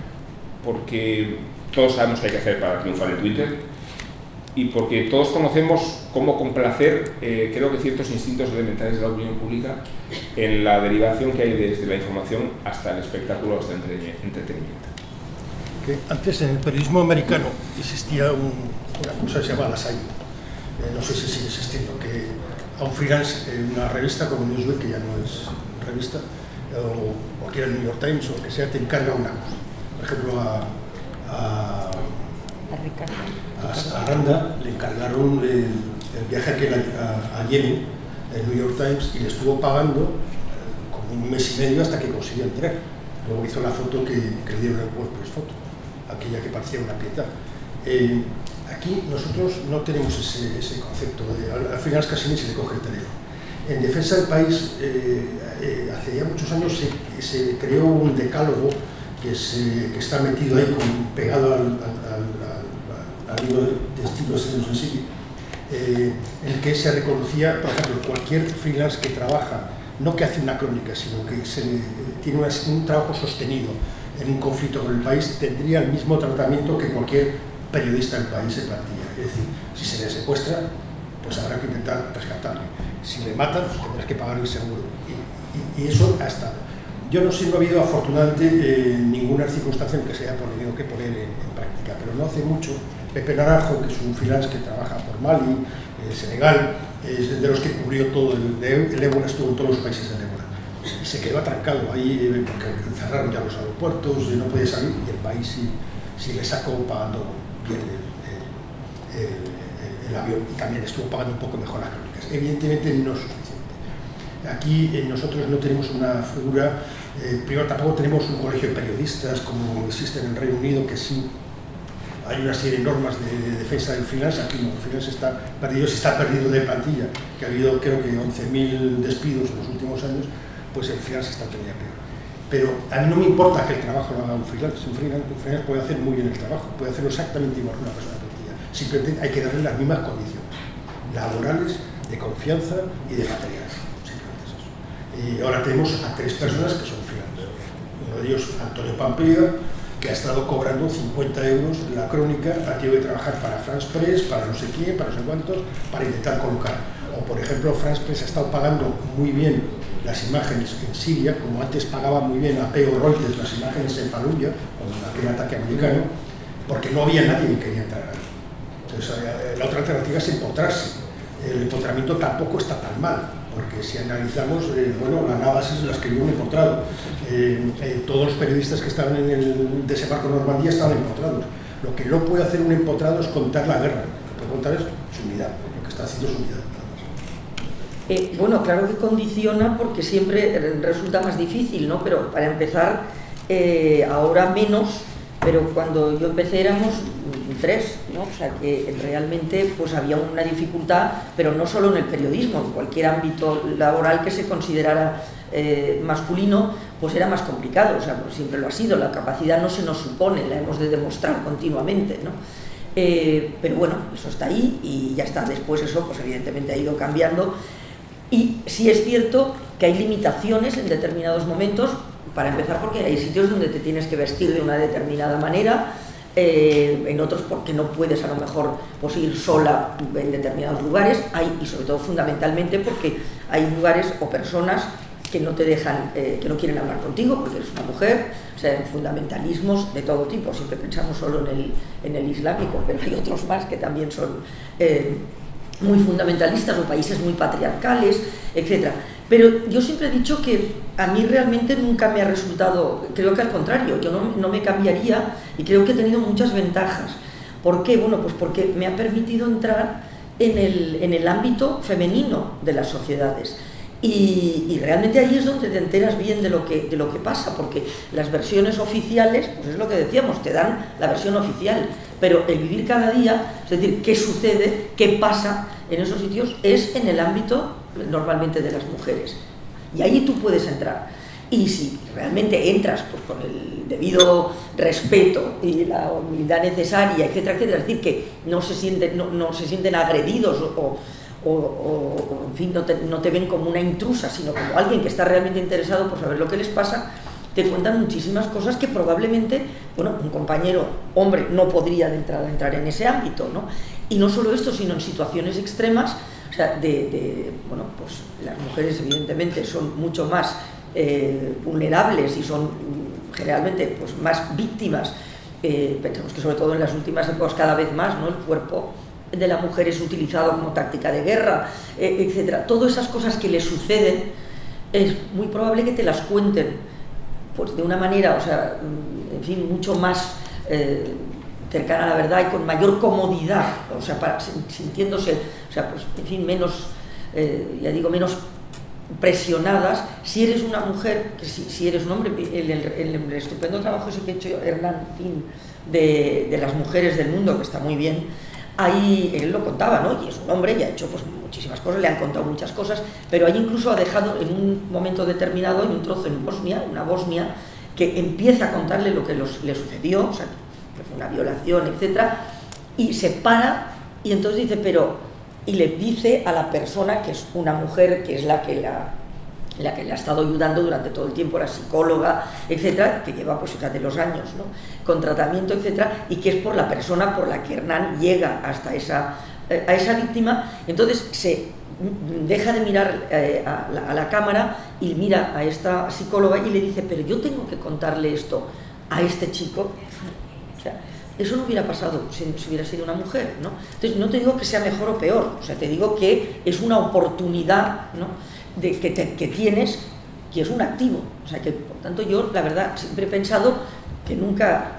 porque todos sabemos qué hay que hacer para triunfar en Twitter y porque todos conocemos cómo complacer, creo que ciertos instintos elementales de la opinión pública en la derivación que hay desde la información hasta el espectáculo, hasta el entretenimiento. Que antes en el periodismo americano existía una cosa que se llama la SAI, no sé si sigue existiendo, que a un freelance en una revista como Newsweek, que ya no es revista, o cualquiera el New York Times o lo que sea, te encarga una cosa. Por ejemplo, a Aranda le encargaron el viaje a Yemen, el New York Times, y le estuvo pagando como un mes y medio hasta que consiguió entrar. Luego hizo la foto que le dieron el WordPress Foto, aquella que parecía una piedad. Aquí nosotros no tenemos ese concepto, al final casi ni se le coge el teléfono. En defensa del país, hace ya muchos años se creó un decálogo que está metido ahí, pegado al libro de estilos en sí, en el que se reconocía, por ejemplo, cualquier freelance que trabaja, no que hace una crónica, sino que tiene un trabajo sostenido en un conflicto con el país, tendría el mismo tratamiento que cualquier periodista del país en plantilla. Es decir, si se le secuestra, pues habrá que intentar rescatarle. Si le matan, pues tendrás que pagar el seguro. Y eso ha estado. Yo no sé, no ha habido afortunadamente ninguna circunstancia en que se haya tenido que poner en práctica, pero no hace mucho Pepe Naranjo, que es un freelance que trabaja por Mali, Senegal, es de los que cubrió todo el ébola, estuvo en todos los países del ébola. Y se quedó atrancado ahí porque cerraron ya los aeropuertos, no podía salir, y el país sí le sacó pagando bien el avión, y también estuvo pagando un poco mejor las crónicas. Evidentemente no es suficiente. Aquí nosotros no tenemos una figura, primero tampoco tenemos un colegio de periodistas como existe en el Reino Unido, que sí hay una serie de normas de defensa del freelance. Aquí no, el freelance está perdido, si está perdido de plantilla, que ha habido creo que 11.000 despidos en los últimos años, pues el freelance está todavía peor. Pero a mí no me importa que el trabajo lo haga un freelance. Un freelance puede hacer muy bien el trabajo, puede hacerlo exactamente igual que una persona de plantilla. Simplemente hay que darle las mismas condiciones laborales, de confianza y de materiales. Simplemente es eso. Y ahora tenemos a 3 personas que son freelance. Uno de ellos, Antonio Pampliega, que ha estado cobrando 50 euros la crónica, ha tenido que trabajar para France Press, para no sé quién, para no sé cuántos, para intentar colocar. O por ejemplo, France Press ha estado pagando muy bien las imágenes en Siria, como antes pagaba muy bien a P.O. Reuters las imágenes en Fallujah, con aquel ataque americano, porque no había nadie que quería entrar ahí. Entonces, la otra alternativa es empotrarse. El empotramiento tampoco está tan mal, porque si analizamos, bueno, la Navas la escribió un empotrado. Todos los periodistas que estaban en el desembarco en Normandía estaban empotrados. Lo que no puede hacer un empotrado es contar la guerra. Lo que puede contar es su unidad, lo que está haciendo es su unidad. Bueno, claro que condiciona porque siempre resulta más difícil, ¿no? Pero para empezar, ahora menos, pero cuando yo empecé éramos 3, ¿no? O sea que realmente pues había una dificultad, pero no solo en el periodismo, en cualquier ámbito laboral que se considerara masculino, pues era más complicado, o sea, pues siempre lo ha sido, la capacidad no se nos supone, la hemos de demostrar continuamente, ¿no? Pero bueno, eso está ahí y ya está. Después eso pues evidentemente ha ido cambiando. Y sí es cierto que hay limitaciones en determinados momentos, para empezar porque hay sitios donde te tienes que vestir de una determinada manera, en otros porque no puedes a lo mejor pues, ir sola en determinados lugares, y sobre todo fundamentalmente porque hay lugares o personas que no te dejan, que no quieren hablar contigo porque eres una mujer, o sea, en fundamentalismos de todo tipo. Siempre pensamos solo en el islámico, pero hay otros más que también son muy fundamentalistas o países muy patriarcales, etc. Pero yo siempre he dicho que a mí realmente nunca me ha resultado, creo que al contrario, yo no me cambiaría y creo que he tenido muchas ventajas. ¿Por qué? Bueno, pues porque me ha permitido entrar en el ámbito femenino de las sociedades. Y realmente ahí es donde te enteras bien de lo que pasa, porque las versiones oficiales, pues es lo que decíamos, te dan la versión oficial, pero el vivir cada día, es decir, qué sucede, qué pasa en esos sitios, es en el ámbito normalmente de las mujeres. Y ahí tú puedes entrar. Y si realmente entras pues, con el debido respeto y la humildad necesaria, etcétera, etcétera, es decir, que no se sienten agredidos o en fin, no te ven como una intrusa, sino como alguien que está realmente interesado por saber lo que les pasa, te cuentan muchísimas cosas que probablemente, bueno, un compañero hombre no podría de entrada entrar en ese ámbito, ¿no? Y no solo esto, sino en situaciones extremas, o sea, bueno, pues las mujeres evidentemente son mucho más vulnerables y son generalmente pues, más víctimas, pensamos que sobre todo en las últimas épocas cada vez más, ¿no? El cuerpo de la mujer es utilizado como táctica de guerra, etc. Todas esas cosas que le suceden, es muy probable que te las cuenten pues, de una manera, o sea, en fin, mucho más cercana a la verdad y con mayor comodidad, o sea, sintiéndose, o sea, pues, en fin, menos, ya digo, menos presionadas. Si eres una mujer, que si eres un hombre, el estupendo trabajo ese que ha hecho Hernán, en fin, de las mujeres del mundo, que está muy bien. Ahí él lo contaba, ¿no? Y es un hombre y ha hecho pues, muchísimas cosas, le han contado muchas cosas, pero ahí incluso ha dejado en un momento determinado, en un trozo en Bosnia, una Bosnia, que empieza a contarle lo que le sucedió, o sea, que fue una violación, etcétera, y se para y entonces dice, y le dice a la persona, que es una mujer, que es la que le ha estado ayudando durante todo el tiempo, la psicóloga, etcétera, que lleva, pues fíjate, los años, ¿no? Con tratamiento, etcétera, y que es por la persona por la que Hernán llega hasta a esa víctima. Entonces se deja de mirar a la cámara y mira a esta psicóloga y le dice, pero yo tengo que contarle esto a este chico. O sea, eso no hubiera pasado si hubiera sido una mujer, ¿no? Entonces no te digo que sea mejor o peor, o sea, te digo que es una oportunidad, ¿no? Que tienes, que es un activo, o sea que por tanto yo la verdad siempre he pensado que nunca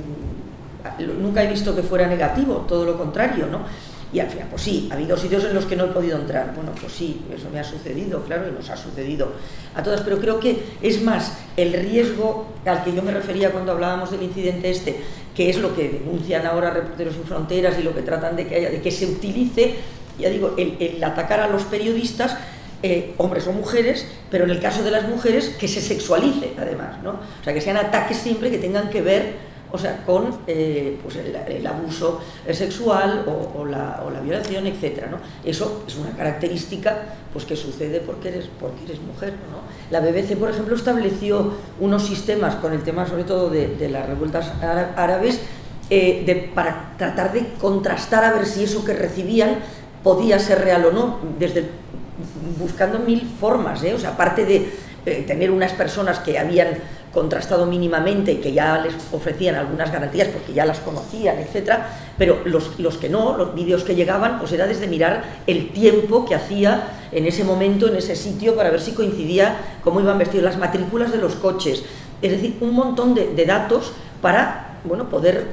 he visto que fuera negativo, todo lo contrario, ¿no? Y al final, pues sí, ha habido sitios en los que no he podido entrar, bueno, pues sí, eso me ha sucedido, claro, y nos ha sucedido a todas, pero creo que es más el riesgo al que yo me refería cuando hablábamos del incidente este, que es lo que denuncian ahora Reporteros Sin Fronteras y lo que tratan de que se utilice, ya digo, el atacar a los periodistas, hombres o mujeres, pero en el caso de las mujeres que se sexualice además, ¿no? O sea, que sean ataques siempre que tengan que ver, o sea, con pues el abuso sexual o la violación, etcétera, ¿no? Eso es una característica pues que sucede porque eres mujer, ¿no? La BBC, por ejemplo, estableció unos sistemas con el tema sobre todo de las revueltas árabes para tratar de contrastar a ver si eso que recibían podía ser real o no, buscando mil formas, o sea, aparte de tener unas personas que habían contrastado mínimamente y que ya les ofrecían algunas garantías porque ya las conocían, etcétera, pero los que no, los vídeos que llegaban, pues era desde mirar el tiempo que hacía en ese momento, en ese sitio, para ver si coincidía cómo iban vestidos, las matrículas de los coches, es decir, un montón de datos para, bueno, poder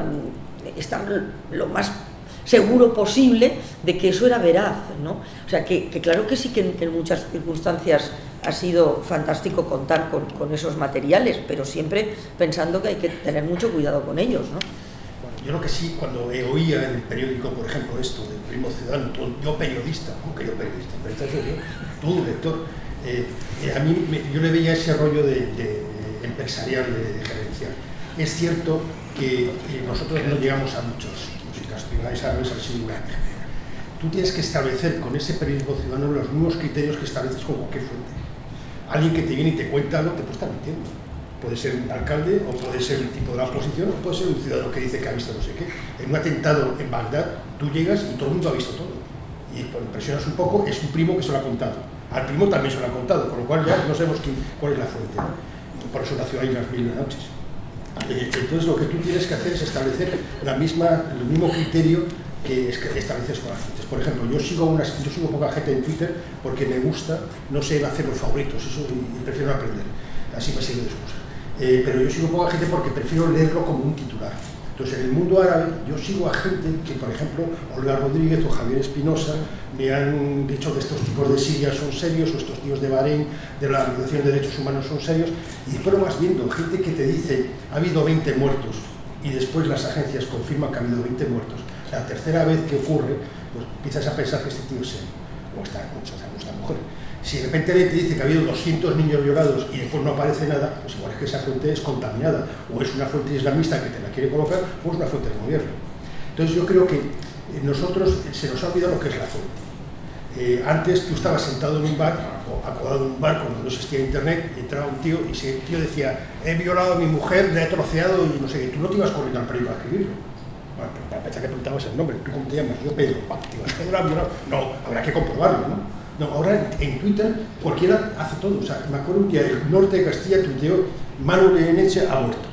estar lo más seguro posible de que eso era veraz, ¿no? O sea, que claro que sí que en muchas circunstancias ha sido fantástico contar con esos materiales, pero siempre pensando que hay que tener mucho cuidado con ellos, ¿no? Bueno, yo lo que sí, cuando oía en el periódico, por ejemplo, esto del Periodismo Ciudadano, yo periodista, aunque yo periodista, tú lector, a mí yo le veía ese rollo de empresarial, de gerencial. Es cierto que nosotros no llegamos a muchos sitios y las ciudades árabes han sido una ejemplo. Tú tienes que establecer con ese periodismo ciudadano los mismos criterios que estableces con cualquier fuente. Alguien que te viene y te cuenta algo te puede estar mintiendo. Puede ser un alcalde, o puede ser el tipo de la oposición, o puede ser un ciudadano que dice que ha visto no sé qué. En un atentado en Bagdad, tú llegas y todo el mundo ha visto todo. Y cuando presionas un poco, es un primo que se lo ha contado. Al primo también se lo ha contado, con lo cual ya no sabemos cuál es la fuente, ¿no? Por eso nació ahí las 1000 noches. Entonces lo que tú tienes que hacer es establecer el mismo criterio que estableces con las fuentes. Por ejemplo, yo sigo poca gente en Twitter porque me gusta, no sé hacer los favoritos, eso, y prefiero aprender, así me sirve de excusa. Pero yo sigo poca gente porque prefiero leerlo como un titular. Entonces, en el mundo árabe, yo sigo a gente que, por ejemplo, Olga Rodríguez o Javier Espinosa me han dicho que estos tipos de Siria son serios, o estos tíos de Bahrein, de la Organización de Derechos Humanos, son serios, y después lo vas viendo, gente que te dice, ha habido 20 muertos, y después las agencias confirman que ha habido 20 muertos. La tercera vez que ocurre, pues empiezas a pensar que este tío es serio, o esta mujer. Si de repente te dice que ha habido 200 niños violados y después no aparece nada, pues igual es que esa fuente es contaminada, o es una fuente islamista que te la quiere colocar, o es una fuente del gobierno. Entonces yo creo que nosotros se nos ha olvidado lo que es la fuente. Antes tú estabas sentado en un bar, o acodado en un bar cuando no existía internet, y entraba un tío y ese tío decía, he violado a mi mujer, le he troceado y no sé qué, tú no te ibas corriendo al periódico a escribirlo. Bueno, para pensar que preguntabas el nombre, ¿tú cómo te llamas? Yo Pedro, ¿te ibas a violado? No, habrá que comprobarlo, ¿no? No, ahora en Twitter cualquiera hace todo. O sea, me acuerdo un día el norte de Castilla tuiteó Manu Goyeneche ha muerto.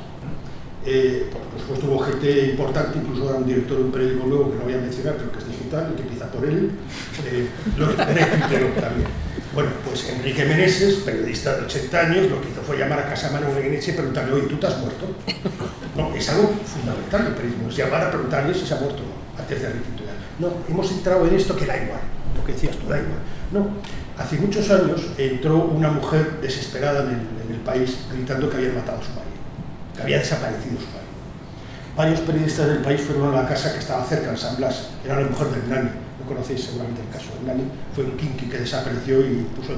Por supuesto hubo gente importante, incluso ahora un director de un periódico nuevo que no voy a mencionar, pero que es digital y que empieza por él, lo tuiteó también. Bueno, pues Enrique Meneses, periodista de 80 años, lo que hizo fue llamar a casa a Manu Goyeneche y preguntarle, oye, ¿tú te has muerto? No, es algo fundamental el periodismo, es llamar a preguntarle si se ha muerto o no, antes de retuitear. No, hemos entrado en esto que da igual, lo que decías tú, da igual. No, hace muchos años entró una mujer desesperada en el país gritando que habían matado a su marido, que había desaparecido su marido. Varios periodistas del país fueron a la casa que estaba cerca, en San Blas, era la mujer del Nani, no conocéis seguramente el caso del Nani, fue un kinky que desapareció y puso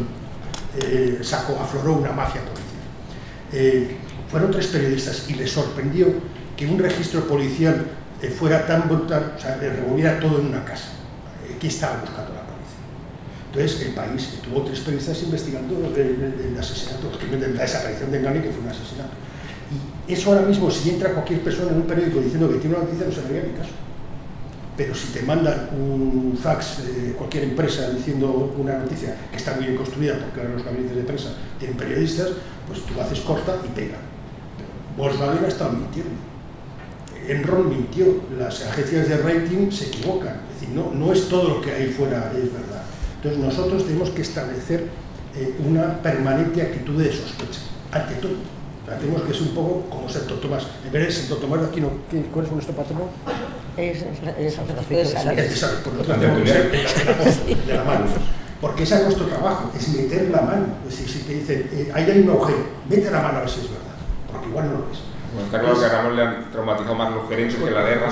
afloró una mafia policial. Fueron 3 periodistas y les sorprendió que un registro policial fuera tan brutal, o sea, revolviera todo en una casa. ¿Qué estaba buscando la policía? Entonces, el país tuvo 3 periodistas investigando el asesinato, la desaparición de Nani, que fue un asesinato. Y eso ahora mismo, si entra cualquier persona en un periódico diciendo que tiene una noticia, no se le haría ni caso. Pero si te mandan un fax de cualquier empresa diciendo una noticia que está muy bien construida, porque ahora los gabinetes de prensa tienen periodistas, pues tú lo haces corta y pega. Volkswagen ha estado mintiendo. Enron mintió, las agencias de rating se equivocan, es decir, no es todo lo que hay fuera es verdad. Entonces nosotros tenemos que establecer una permanente actitud de sospecha, ante todo. O sea, tenemos que ser un poco como Santo Tomás. En vez de Santo Tomás de aquí, ¿cuál es nuestro patrón? Es de la mano. Porque ese es nuestro trabajo, es meter la mano. Es decir, si te dicen, ahí hay un agujero, mete la mano a ver si es verdad, porque igual no lo es. Bueno, está claro que a Ramón le han traumatizado más los gerentes que la guerra.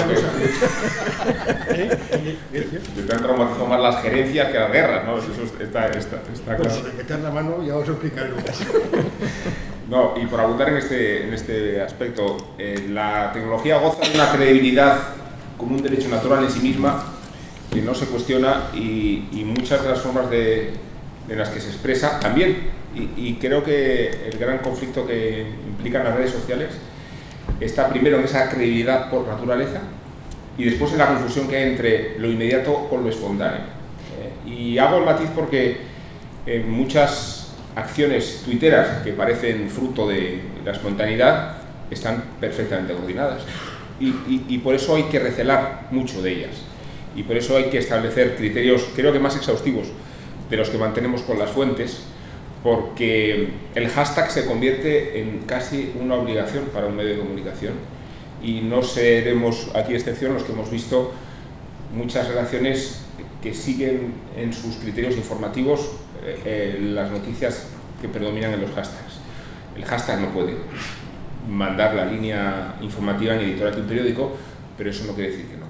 Te han traumatizado más las gerencias que las guerras, ¿no? Eso está claro. Pues meter la mano ya os explicaré luego. No, y por abundar en este aspecto, la tecnología goza de una credibilidad como un derecho natural en sí misma que no se cuestiona y muchas de las formas en las que se expresa también. Y creo que el gran conflicto que implican las redes sociales está primero en esa credibilidad por naturaleza y después en la confusión que hay entre lo inmediato con lo espontáneo. Y hago el matiz porque en muchas acciones tuiteras que parecen fruto de la espontaneidad están perfectamente coordinadas. Y por eso hay que recelar mucho de ellas. Y por eso hay que establecer criterios, creo que más exhaustivos de los que mantenemos con las fuentes, porque el hashtag se convierte en casi una obligación para un medio de comunicación. Y no seremos aquí excepción los que hemos visto muchas redacciones que siguen en sus criterios informativos las noticias que predominan en los hashtags. El hashtag no puede mandar la línea informativa ni editorial de un periódico, pero eso no quiere decir que no.